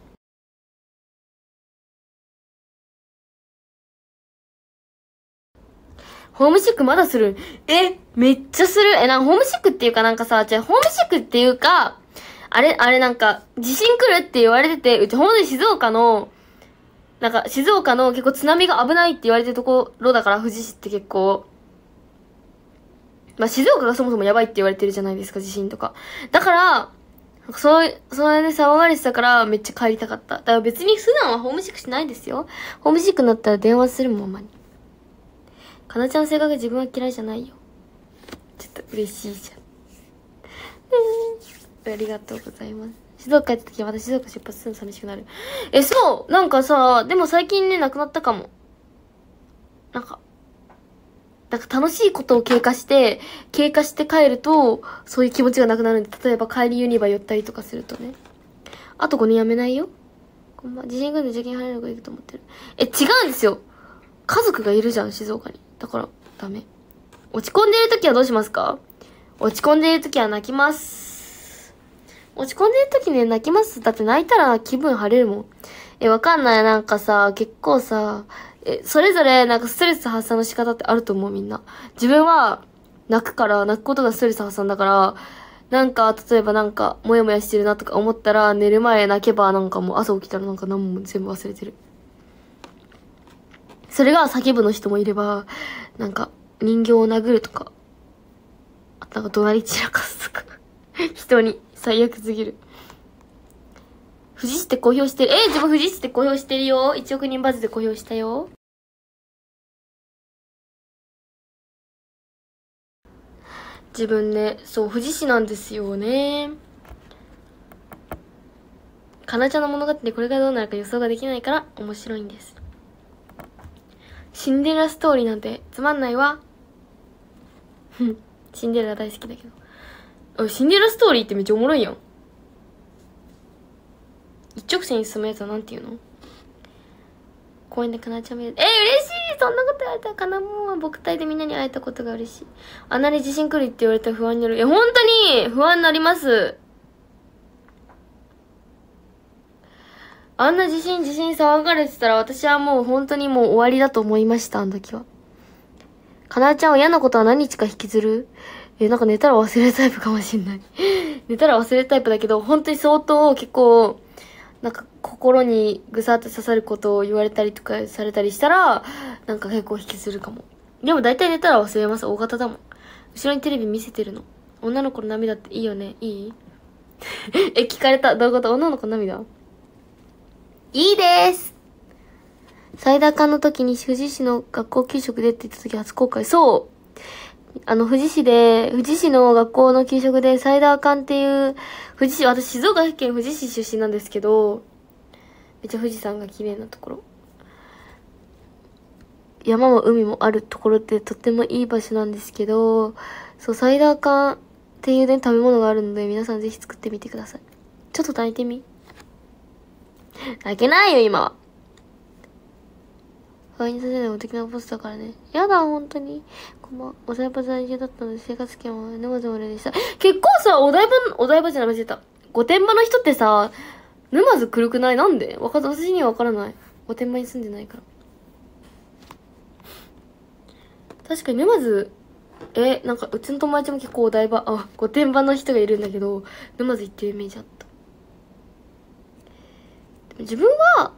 [SPEAKER 1] ホームシックまだする？え、めっちゃする。え、なんかホームシックっていうかなんかさ、じゃあホームシックっていうか、あれ、あれなんか、地震来るって言われてて、うちほんとに静岡の、なんか静岡の結構津波が危ないって言われてるところだから、富士市って結構。まあ静岡がそもそもやばいって言われてるじゃないですか、地震とか。だから、そう、それで騒がれてたからめっちゃ帰りたかった。だから別に普段はホームシックしないですよ。ホームシックになったら電話するもん、ママに。かなちゃんの性格自分は嫌いじゃないよ。ちょっと嬉しいじゃん。ありがとうございます。静岡帰った時は私静岡出発するの寂しくなる。え、そう、なんかさ、でも最近ね、なくなったかも。なんか、なんか楽しいことを経過して、経過して帰ると、そういう気持ちがなくなるんで、例えば帰りユニバ寄ったりとかするとね。あとごねんやめないよ。こんばんは。地震組んで受験入れるのがいいと思ってる。え、違うんですよ。家族がいるじゃん、静岡に。だから、ダメ。落ち込んでいる時はどうしますか？落ち込んでいる時は泣きます。落ち込んでいる時ね、泣きます。だって泣いたら気分晴れるもん。え、わかんない。なんかさ、結構さ、え、それぞれなんかストレス発散の仕方ってあると思う、みんな。自分は泣くから、泣くことがストレス発散だから、なんか、例えばなんか、もやもやしてるなとか思ったら、寝る前泣けばなんかもう朝起きたらなんか何も全部忘れてる。それが叫ぶの人もいれば、なんか、人形を殴るとか、あとなんか怒鳴り散らかすとか、人に最悪すぎる。富士市って公表してる。えー、自分富士市って公表してるよ。いちおく人バズで公表したよ。自分ね、そう、富士市なんですよね。かなちゃんの物語でこれがどうなるか予想ができないから面白いんです。シンデレラストーリーなんてつまんないわ。ふん、シンデレラ大好きだけど。シンデレラストーリーってめっちゃおもろいやん。一直線に進むやつはなんて言うの？公園でかなちゃん見る。えー、嬉しい！そんなこと言われたらかなもんは僕体でみんなに会えたことが嬉しい。あんなに地震来るって言われたら不安になる。え、本当に不安になります。あんな地震地震騒がれてたら私はもう本当にもう終わりだと思いました、あの時は。かなちゃんは嫌なことは何日か引きずる？え、なんか寝たら忘れるタイプかもしんない。寝たら忘れるタイプだけど、本当に相当結構、なんか心にぐさっと刺さることを言われたりとかされたりしたら、なんか結構引きずるかも。でも大体寝たら忘れます。大型だもん。後ろにテレビ見せてるの。女の子の涙っていいよね？いい？え、聞かれた。どういうこと？女の子の涙？いいです。サイダー館の時に富士市の学校給食でって言った時初公開。そう。あの、富士市で、富士市の学校の給食でサイダー館っていう、富士市、私静岡県富士市出身なんですけど、めっちゃ富士山が綺麗なところ。山も海もあるところってとってもいい場所なんですけど、そう、サイダー館っていうね、食べ物があるので、皆さんぜひ作ってみてください。ちょっと炊いてみ。泣けないよ、今は。 不安にさせないお的なポストだからね。やだ、本当に。こんばんは。お台場在住だったので生活圏は沼津まででした。結構さ、お台場、お台場じゃない、間違えた。御殿場の人ってさ、沼津来るくない？なんでわか、私にはわからない。御殿場に住んでないから。確かに沼津、え、なんかうちの友達も結構お台場、あ、御殿場の人がいるんだけど、沼津行ってるイメージあった。でも自分は、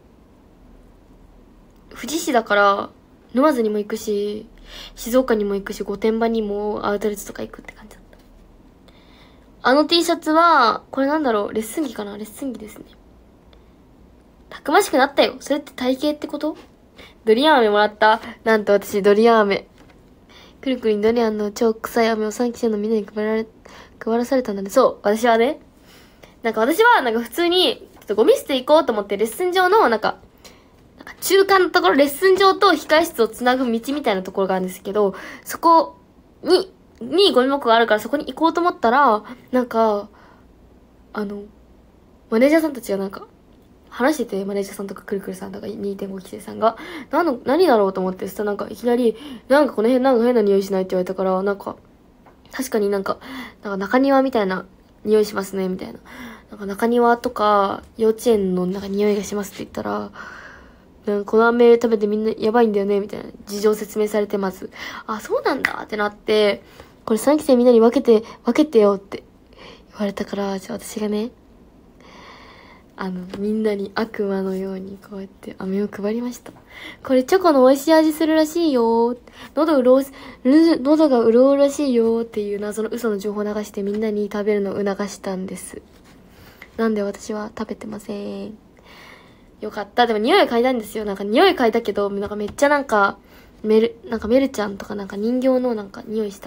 [SPEAKER 1] 富士市だから、沼津にも行くし、静岡にも行くし、御殿場にもアウトレットとか行くって感じだった。あの T シャツは、これなんだろう、レッスン着かな？レッスン着ですね。たくましくなったよ。それって体型ってこと？ドリアン飴もらった。なんと私ドリアン飴。くるくるにドリアンの超臭い飴をさんき生のみんなに配られ、配らされたんだね。そう、私はね。なんか私はなんか普通に、ちょっとゴミ捨て行こうと思ってレッスン上のなんか、なんか中間のところ、レッスン場と控室をつなぐ道みたいなところがあるんですけど、そこに、にゴミ箱があるからそこに行こうと思ったら、なんか、あの、マネージャーさんたちがなんか、話してて、マネージャーさんとかくるくるさんとか にてんご 期生さんが、何の、何だろうと思って、そしたらなんかいきなり、なんかこの辺なんか変な匂いしないって言われたから、なんか、確かになんか、なんか中庭みたいな匂いしますね、みたいな。なんか中庭とか、幼稚園のなんか匂いがしますって言ったら、なんかこの飴食べてみんなやばいんだよね、みたいな事情説明されてます。あ、そうなんだってなって、これさんき生みんなに分けて、分けてよって言われたから、じゃあ私がね、あの、みんなに悪魔のようにこうやって飴を配りました。これチョコの美味しい味するらしいよ。喉潤す、喉が潤うらしいよっていう謎の嘘の情報を流してみんなに食べるのを促したんです。なんで私は食べてません。よかった。でも匂い嗅いだんですよ。なんか匂い嗅いだけど、なんかめっちゃなんか、メル、なんかメルちゃんとかなんか人形のなんか匂いした。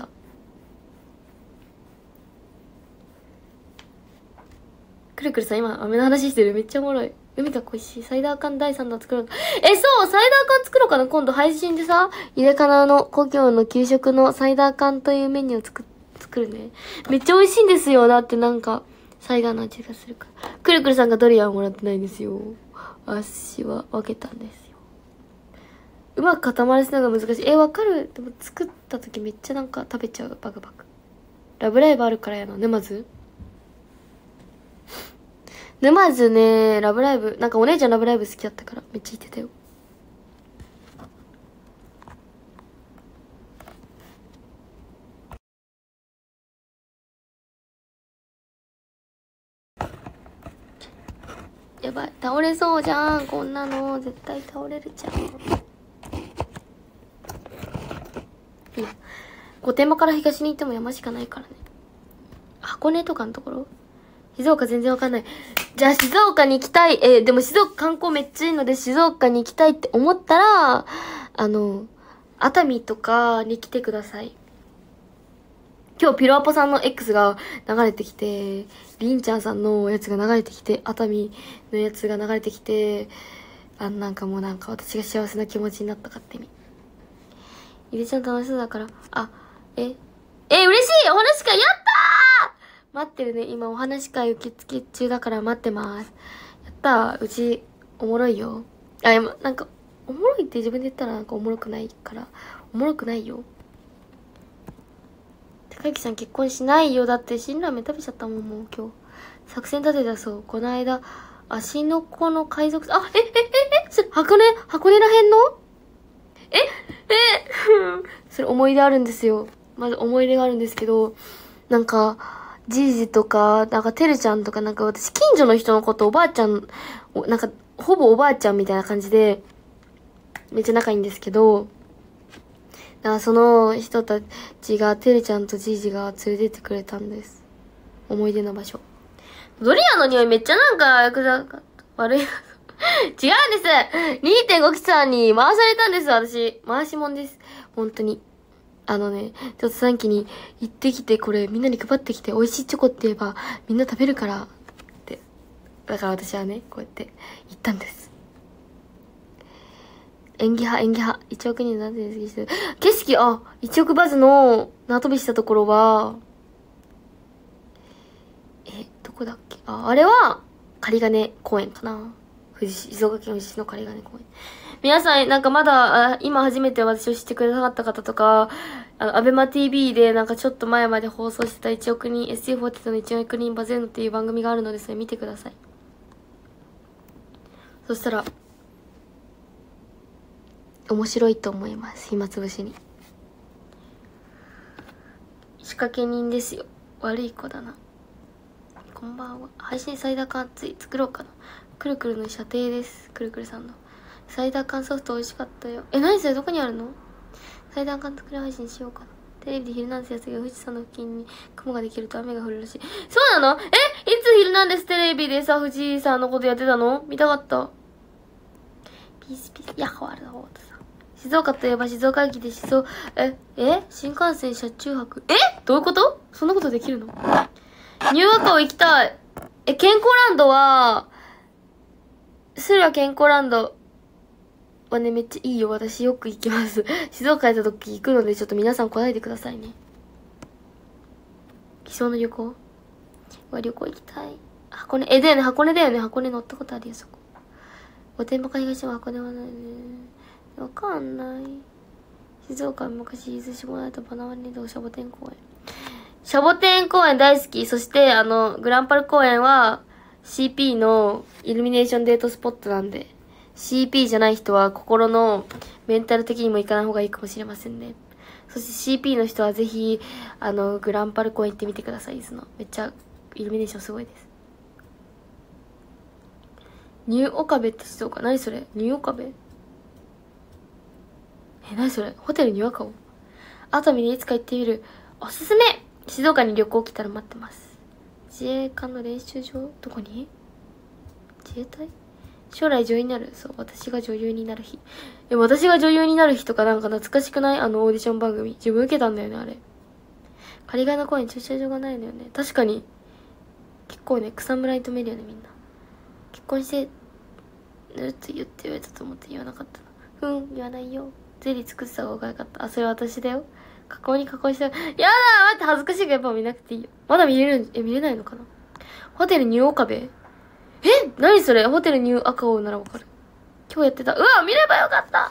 [SPEAKER 1] くるくるさん今飴の話してる。めっちゃおもろい。海が恋しい。サイダー缶だいさん弾作ろう。え、そうサイダー缶作ろうかな今度配信でさ、ゆでかなの故郷の給食のサイダー缶というメニューを作、作るね。めっちゃ美味しいんですよ。だってなんか、サイダーの味がするから。くるくるさんがドリアンもらってないんですよ。私は分けたんですよ。うまく固まらせるのが難しい。え、わかる。でも作った時めっちゃなんか食べちゃう。バクバク。ラブライブあるからやな。沼津沼津ね、ラブライブ、なんかお姉ちゃんラブライブ好きだったからめっちゃ言ってたよ。やばい、倒れそうじゃん。こんなの絶対倒れるじゃん。いや、御殿場から東に行っても山しかないからね。箱根とかのところ、静岡全然わかんない。じゃあ静岡に行きたい。えー、でも静岡観光めっちゃいいので静岡に行きたいって思ったら、あの、熱海とかに来てください。今日ピロアポさんの X が流れてきて、りんちゃんさんのやつが流れてきて、熱海のやつが流れてきて、あのなんかもうなんか私が幸せな気持ちになった勝手に。ゆりちゃん楽しそうだから、あ、え、え、嬉しいお話会やったー待ってるね。今お話会受付中だから待ってます。やったー。うち、おもろいよ。あ、今、なんか、おもろいって自分で言ったらなんかおもろくないから、おもろくないよ。高木さん結婚しないよ。だって辛ラーメン食べちゃったもん、もう今日。作戦立てたそう。この間、足の子の海賊、あ、え、え、え、え、それ、箱根、箱根らへんのえ、え、それ思い出あるんですよ。まず思い出があるんですけど、なんか、じいじとか、なんかてるちゃんとか、なんか私近所の人のことおばあちゃん、なんかほぼおばあちゃんみたいな感じで、めっちゃ仲いいんですけど、だからその人たちが、てるちゃんとじいじが連れてってくれたんです。思い出の場所。ドリアの匂いめっちゃなんか、悪い。違うんです !にてんご 期さんに回されたんです、私。回しもんです。本当に。あのね、ちょっとさんきに行ってきて、これみんなに配ってきて、美味しいチョコって言えば、みんな食べるから、って。だから私はね、こうやって行ったんです。演技派、演技派。いちおくにんなんで好きしてる。景色、あ、いちおくバズの縄跳びしたところは、え、どこだっけあ、あれは、仮金公園かな。富士市、静岡県富士市の仮金公園。 皆さん、なんかまだ、あ今初めて私を知ってくださった方とか、あの、アベマ ティーブイ でなんかちょっと前まで放送してたいちおく人、エスティーフォーティー のいちおく人バズるのっていう番組があるので、それ見てください。そしたら、面白いと思います。暇つぶしに。仕掛け人ですよ。悪い子だな。こんばんは。配信サイダー缶つい作ろうかな。くるくるの射程です。くるくるさんの。サイダー缶ソフト美味しかったよ。え、何それどこにあるの？サイダー缶作り配信しようかな。テレビでヒルナンデスやつが富士山の付近に雲ができると雨が降るらしい。そうなの？え、いつヒルナンデステレビでさ、富士山のことやってたの？見たかった。ピースピース、ヤッホーあるだろうとさ。静岡といえば静岡駅でしそう。え、え新幹線車中泊。えどういうこと？そんなことできるの？ニューアカオ行きたい。え、健康ランドは、スルア健康ランドはね、めっちゃいいよ。私よく行きます。静岡行った時行くので、ちょっと皆さん来ないでくださいね。理想の旅行は旅行行きたい。箱根、え、だよね、箱根だよね。箱根乗ったことあるよ、そこ。御殿場か東は箱根はないね。わかんない。静岡は昔、伊豆下田とバナナリンドシャボテン公園。シャボテン公園大好き。そして、あの、グランパル公園は シーピー のイルミネーションデートスポットなんで、シーピー じゃない人は心のメンタル的にも行かない方がいいかもしれませんね。そして シーピー の人はぜひ、あの、グランパル公園行ってみてください。伊豆の。めっちゃイルミネーションすごいです。ニューオカベって静岡。何それ？ニューオカベ？え、何それ？ホテルニューアカオ？熱海にいつか行ってみる。おすすめ！静岡に旅行来たら待ってます。自衛官の練習場？どこに？自衛隊？将来女優になる。そう、私が女優になる日。え、私が女優になる日とかなんか懐かしくない？あのオーディション番組。自分受けたんだよね、あれ。仮ヶの公園駐車場がないのよね。確かに。結構ね、草むらに止めるよね、みんな。結婚してるって言って言われたと思って言わなかったな。うん、言わないよ。ゼリー作ってた方がよかった。あ、それ私だよ。加工に加工した。やだー待って恥ずかしいからやっぱ見なくていいよ。まだ見れるん、え、見れないのかな？ホテルニューオカベ？え何それ？ホテルニューアカオならわかる。今日やってた。うわ見ればよかった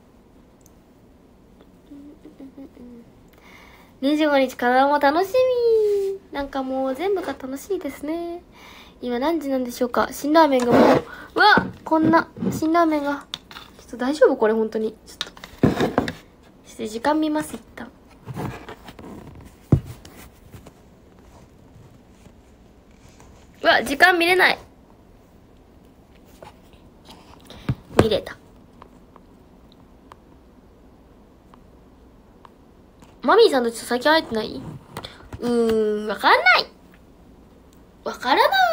[SPEAKER 1] にじゅうごにち体も楽しみ。なんかもう全部が楽しいですね。今何時なんでしょうか？辛ラーメンがもう、うわこんな、辛ラーメンが。ちょっと大丈夫これ本当に。ちょっと。ちょっと時間見ます、一旦。うわ、時間見れない。見れた。マミーさんとちょっと最近会えてない？うーん、わかんない。わからない。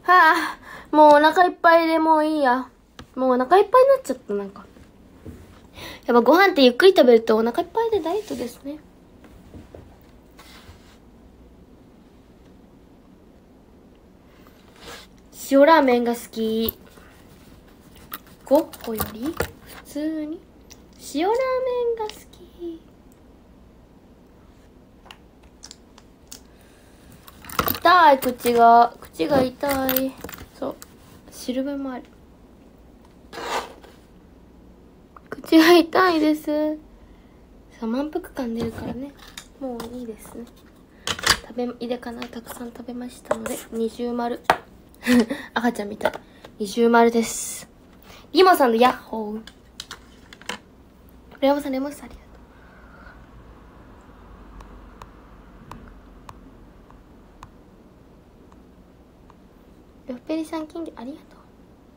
[SPEAKER 1] はあ、もうお腹いっぱいでもういいや。もうお腹いっぱいになっちゃった、なんか。やっぱご飯ってゆっくり食べるとお腹いっぱいでダイエットですね。塩ラーメンが好き。ごこより普通に塩ラーメンが好き。痛い、口が。口が痛い。そう。汁分もある。口が痛いです。そう、満腹感出るからね。もういいですね。食べ、入れかなたくさん食べましたので、二重丸。赤ちゃんみたい。二重丸です。リモさんのヤッホー。レモさん、レモさんありがとう。ロッペリさん金魚ありがとう。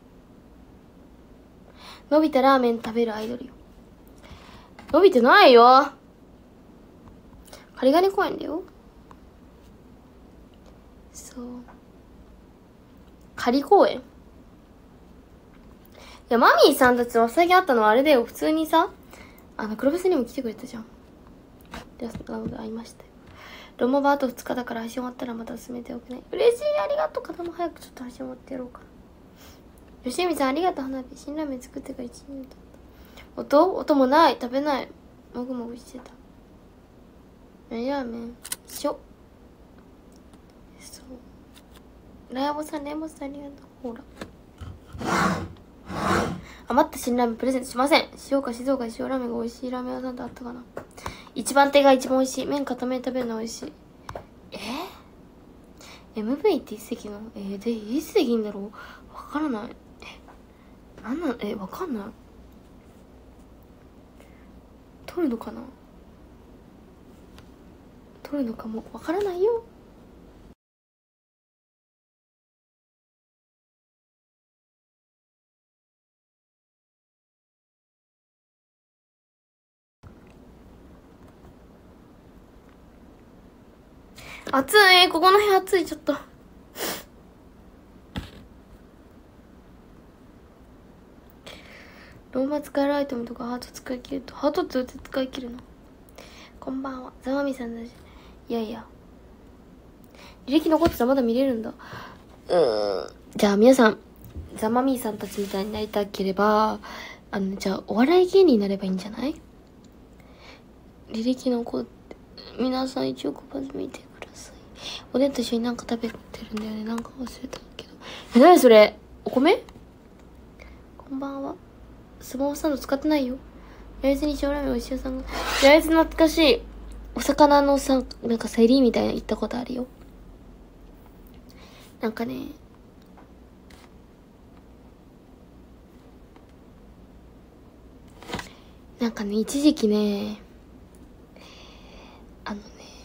[SPEAKER 1] 伸びたラーメン食べるアイドルよ。伸びてないよ。仮金公園だよ。そう。仮公園。いや、マミーさんたちは最近あったのはあれだよ。普通にさ、あの、黒ブスにも来てくれたじゃん。で、なので会いましたよ。ロモバあとふつかだから配信終わったらまた進めておくね。嬉しい、ありがとう。方も早くちょっと配信終わってやろうかな。吉見さんありがとう。花火。辛ラーメン作ってからいちねん経った。音音もない。食べない。もぐもぐしてた。何ラーメンしょ。そう。ラヤボさん、レモさんありがとう。ほら。余った辛ラーメンプレゼントしません。静岡、静岡で塩ラーメンが美味しいラーメン屋さんってあったかな。一番手が一番美味しい。麺固め食べるの美味しい。えー、エムブイ って一席なの？えー、で、一席いいんだろう？わからない。え、なんなん、え、わかんない。取るのかな？取るのかもわからないよ。暑い。ここの部屋暑い。ちょっとローマ使えるアイテムとかハート使い切るとハートってどうやって使い切るの？こんばんは。ザマミさんだし。いやいや履歴残ってたらまだ見れるんだ。うーん。じゃあ皆さん、ザマミーさんたちみたいになりたければ、あの、じゃあお笑い芸人になればいいんじゃない？履歴残って、皆さん一応こまず見てください。おでんと一緒になんか食べてるんだよね。なんか忘れたけど。え、なにそれ？お米？こんばんは。スマホスタンド使ってないよ。焼津に塩ラーメンおいしい屋さんが。焼津懐かしい。お魚のさ、なんか競りみたいな行ったことあるよ。なんかね、なんかね、一時期ね、あのね、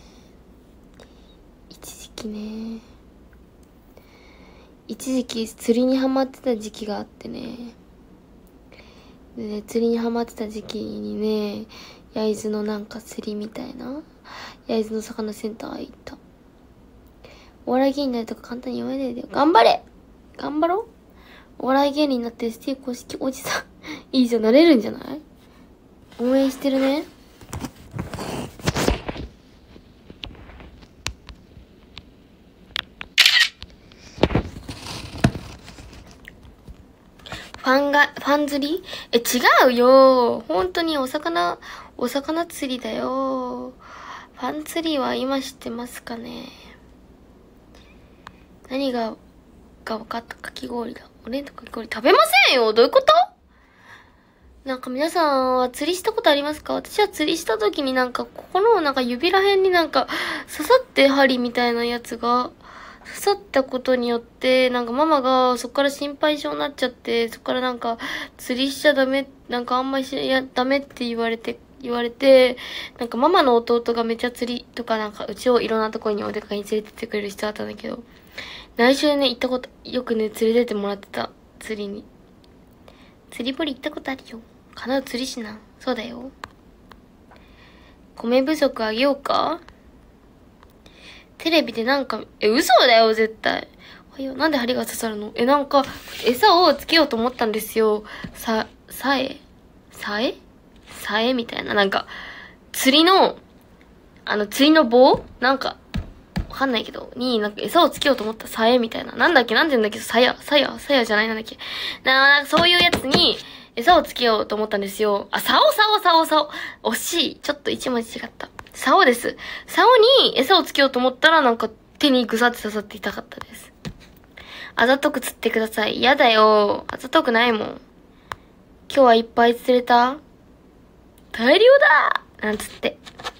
[SPEAKER 1] 一時期ね、一時期釣りにハマってた時期があってね、でね、釣りにハマってた時期にね、焼津のなんか競りみたいな、焼津の魚センター行った。お笑い芸人になるとか簡単に言わないでよ。頑張れ頑張ろう。お笑い芸人になって エスティー 公式おじさんいいじゃん、なれるんじゃない？応援してるね。ファンが、ファン釣り？え、違うよ。本当にお魚、お魚釣りだよ。ファン釣りは今知ってますかね？何が、が分かった？かき氷だ。おでんとかき氷食べませんよ。どういうこと？なんか皆さんは釣りしたことありますか？私は釣りした時になんかここのなんか指ら辺になんか刺さって針みたいなやつが刺さったことによってなんかママがそこから心配性になっちゃって、そこからなんか釣りしちゃダメ、なんかあんまりしやダメって言われて言われて、なんかママの弟がめっちゃ釣りとかなんかうちをいろんなところにお出かけに連れてってくれる人だったんだけど、内緒でね行ったこと、よくね連れてってもらってた。釣りに釣り堀行ったことあるよ。かなう釣りしな。そうだよ。米不足あげようか？テレビでなんか、え、嘘だよ、絶対。 おはよう。なんで針が刺さるの？え、なんか、餌をつけようと思ったんですよ。さ、さえさえさえみたいな。なんか、釣りの、あの、釣りの棒なんか、わかんないけど、に、なんか餌をつけようと思ったさえみたいな。なんだっけなんて言うんだっけさや、さや、さやじゃないなんだっけな、なんかそういうやつに、餌をつけようと思ったんですよ。あ、竿、竿、竿、竿。惜しい。ちょっと一文字違った。竿です。竿に餌をつけようと思ったら、なんか手にぐさって刺さって痛かったです。あざとく釣ってください。やだよ。あざとくないもん。今日はいっぱい釣れた？大量だなんつって。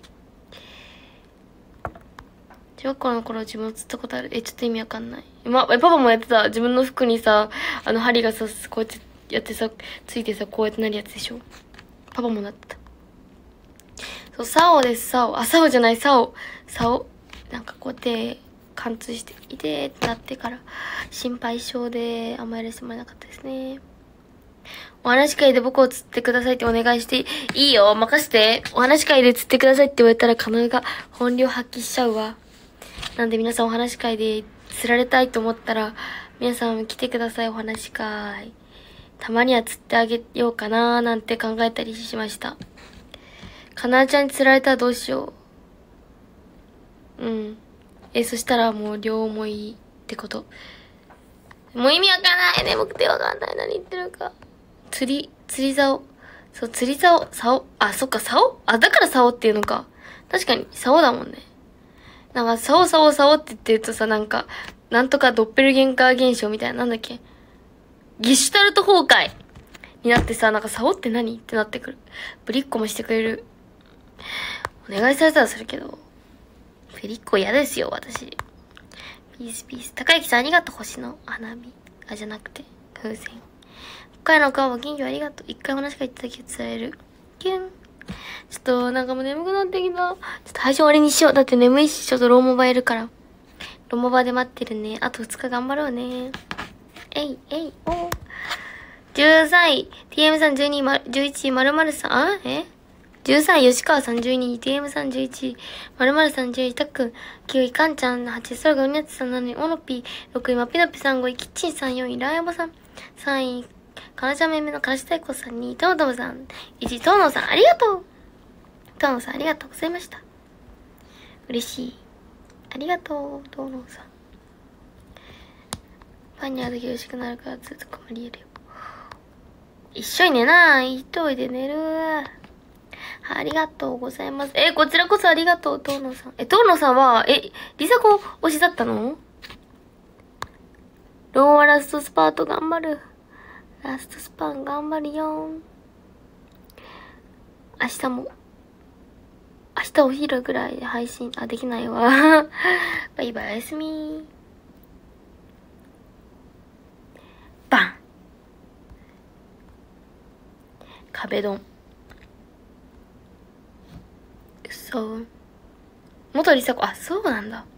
[SPEAKER 1] 小学校の頃自分を釣ったことある。え、ちょっと意味わかんない。ま、え、パパもやってた。自分の服にさ、あの針がさ、こうやってやってさ、ついてさ、こうやってなるやつでしょ。パパもなってた。そう、竿です、竿。あ、竿じゃない、竿。竿。なんかこうやって、貫通して、いてーってなってから、心配性で、あんまやらせてもらえなかったですね。お話し会で僕を釣ってくださいってお願いして、いいよ、任せて。お話し会で釣ってくださいって言われたら、カノエが本領発揮しちゃうわ。なんで皆さんお話し会で釣られたいと思ったら、皆さん来てください、お話し会。たまには釣ってあげようかなーなんて考えたりしました。かなーちゃんに釣られたらどうしよう。うん。え、そしたらもう両思いってこと。もう意味わかんない。眠くてわかんない。何言ってるか。釣り、釣り竿。そう、釣り竿、竿。あ、そっか、竿？あ、だから竿っていうのか。確かに、竿だもんね。なんか、竿、竿、竿って言ってるとさ、なんか、なんとかドッペルゲンカー現象みたいな、なんだっけ。ギシュタルト崩壊になってさ、なんか、竿って何ってなってくる。ぶりっ子もしてくれる。お願いされたらするけど。ぶりっ子嫌ですよ、私。ピースピース。高之さんありがとう、星の花火。あ、じゃなくて、風船。北海の顔も金魚ありがとう。一回話が言っただけ伝える。キュン。ちょっと、なんかもう眠くなってきた。ちょっと配信終わりにしよう。だって眠いし、ちょっとローモバいるから。ローモバで待ってるね。あとふつか頑張ろうね。えい、えい、おー。じゅうさんい、ティーエムさんじゅうに、じゅういち、まるまるさん、あえじゅうさんい、吉川さんじゅうに、ティーエムさんじゅういち、まるまるさんじゅういち、たっくん、きゅうい、かんちゃん、はち、そらがうにゃつさんなな、おのぴー、ろくい、まぴのぴさん、ごい、キッチンさん、よんい、ラーヤボさん、さんい、かなちゃんめめのからし太鼓さんに、ともともさん、いち、とうのさん、ありがとうとうのさん、ありがとうございました。嬉しい。ありがとう、とうのさん。パンにあるとき嬉しくなるからずっと困り得るよ。一緒に寝な。一人で寝る。ありがとうございます。え、こちらこそありがとう、とうのさん。え、とうのさんは、え、リサ子推しだったの？ローはラストスパート頑張る。ラストスパン頑張るよ。明日も。明日お昼ぐらいで配信、あ、できないわ。バイバイ、おやすみ。バン。壁ドン。そう。元りさ子、あ、そうなんだ。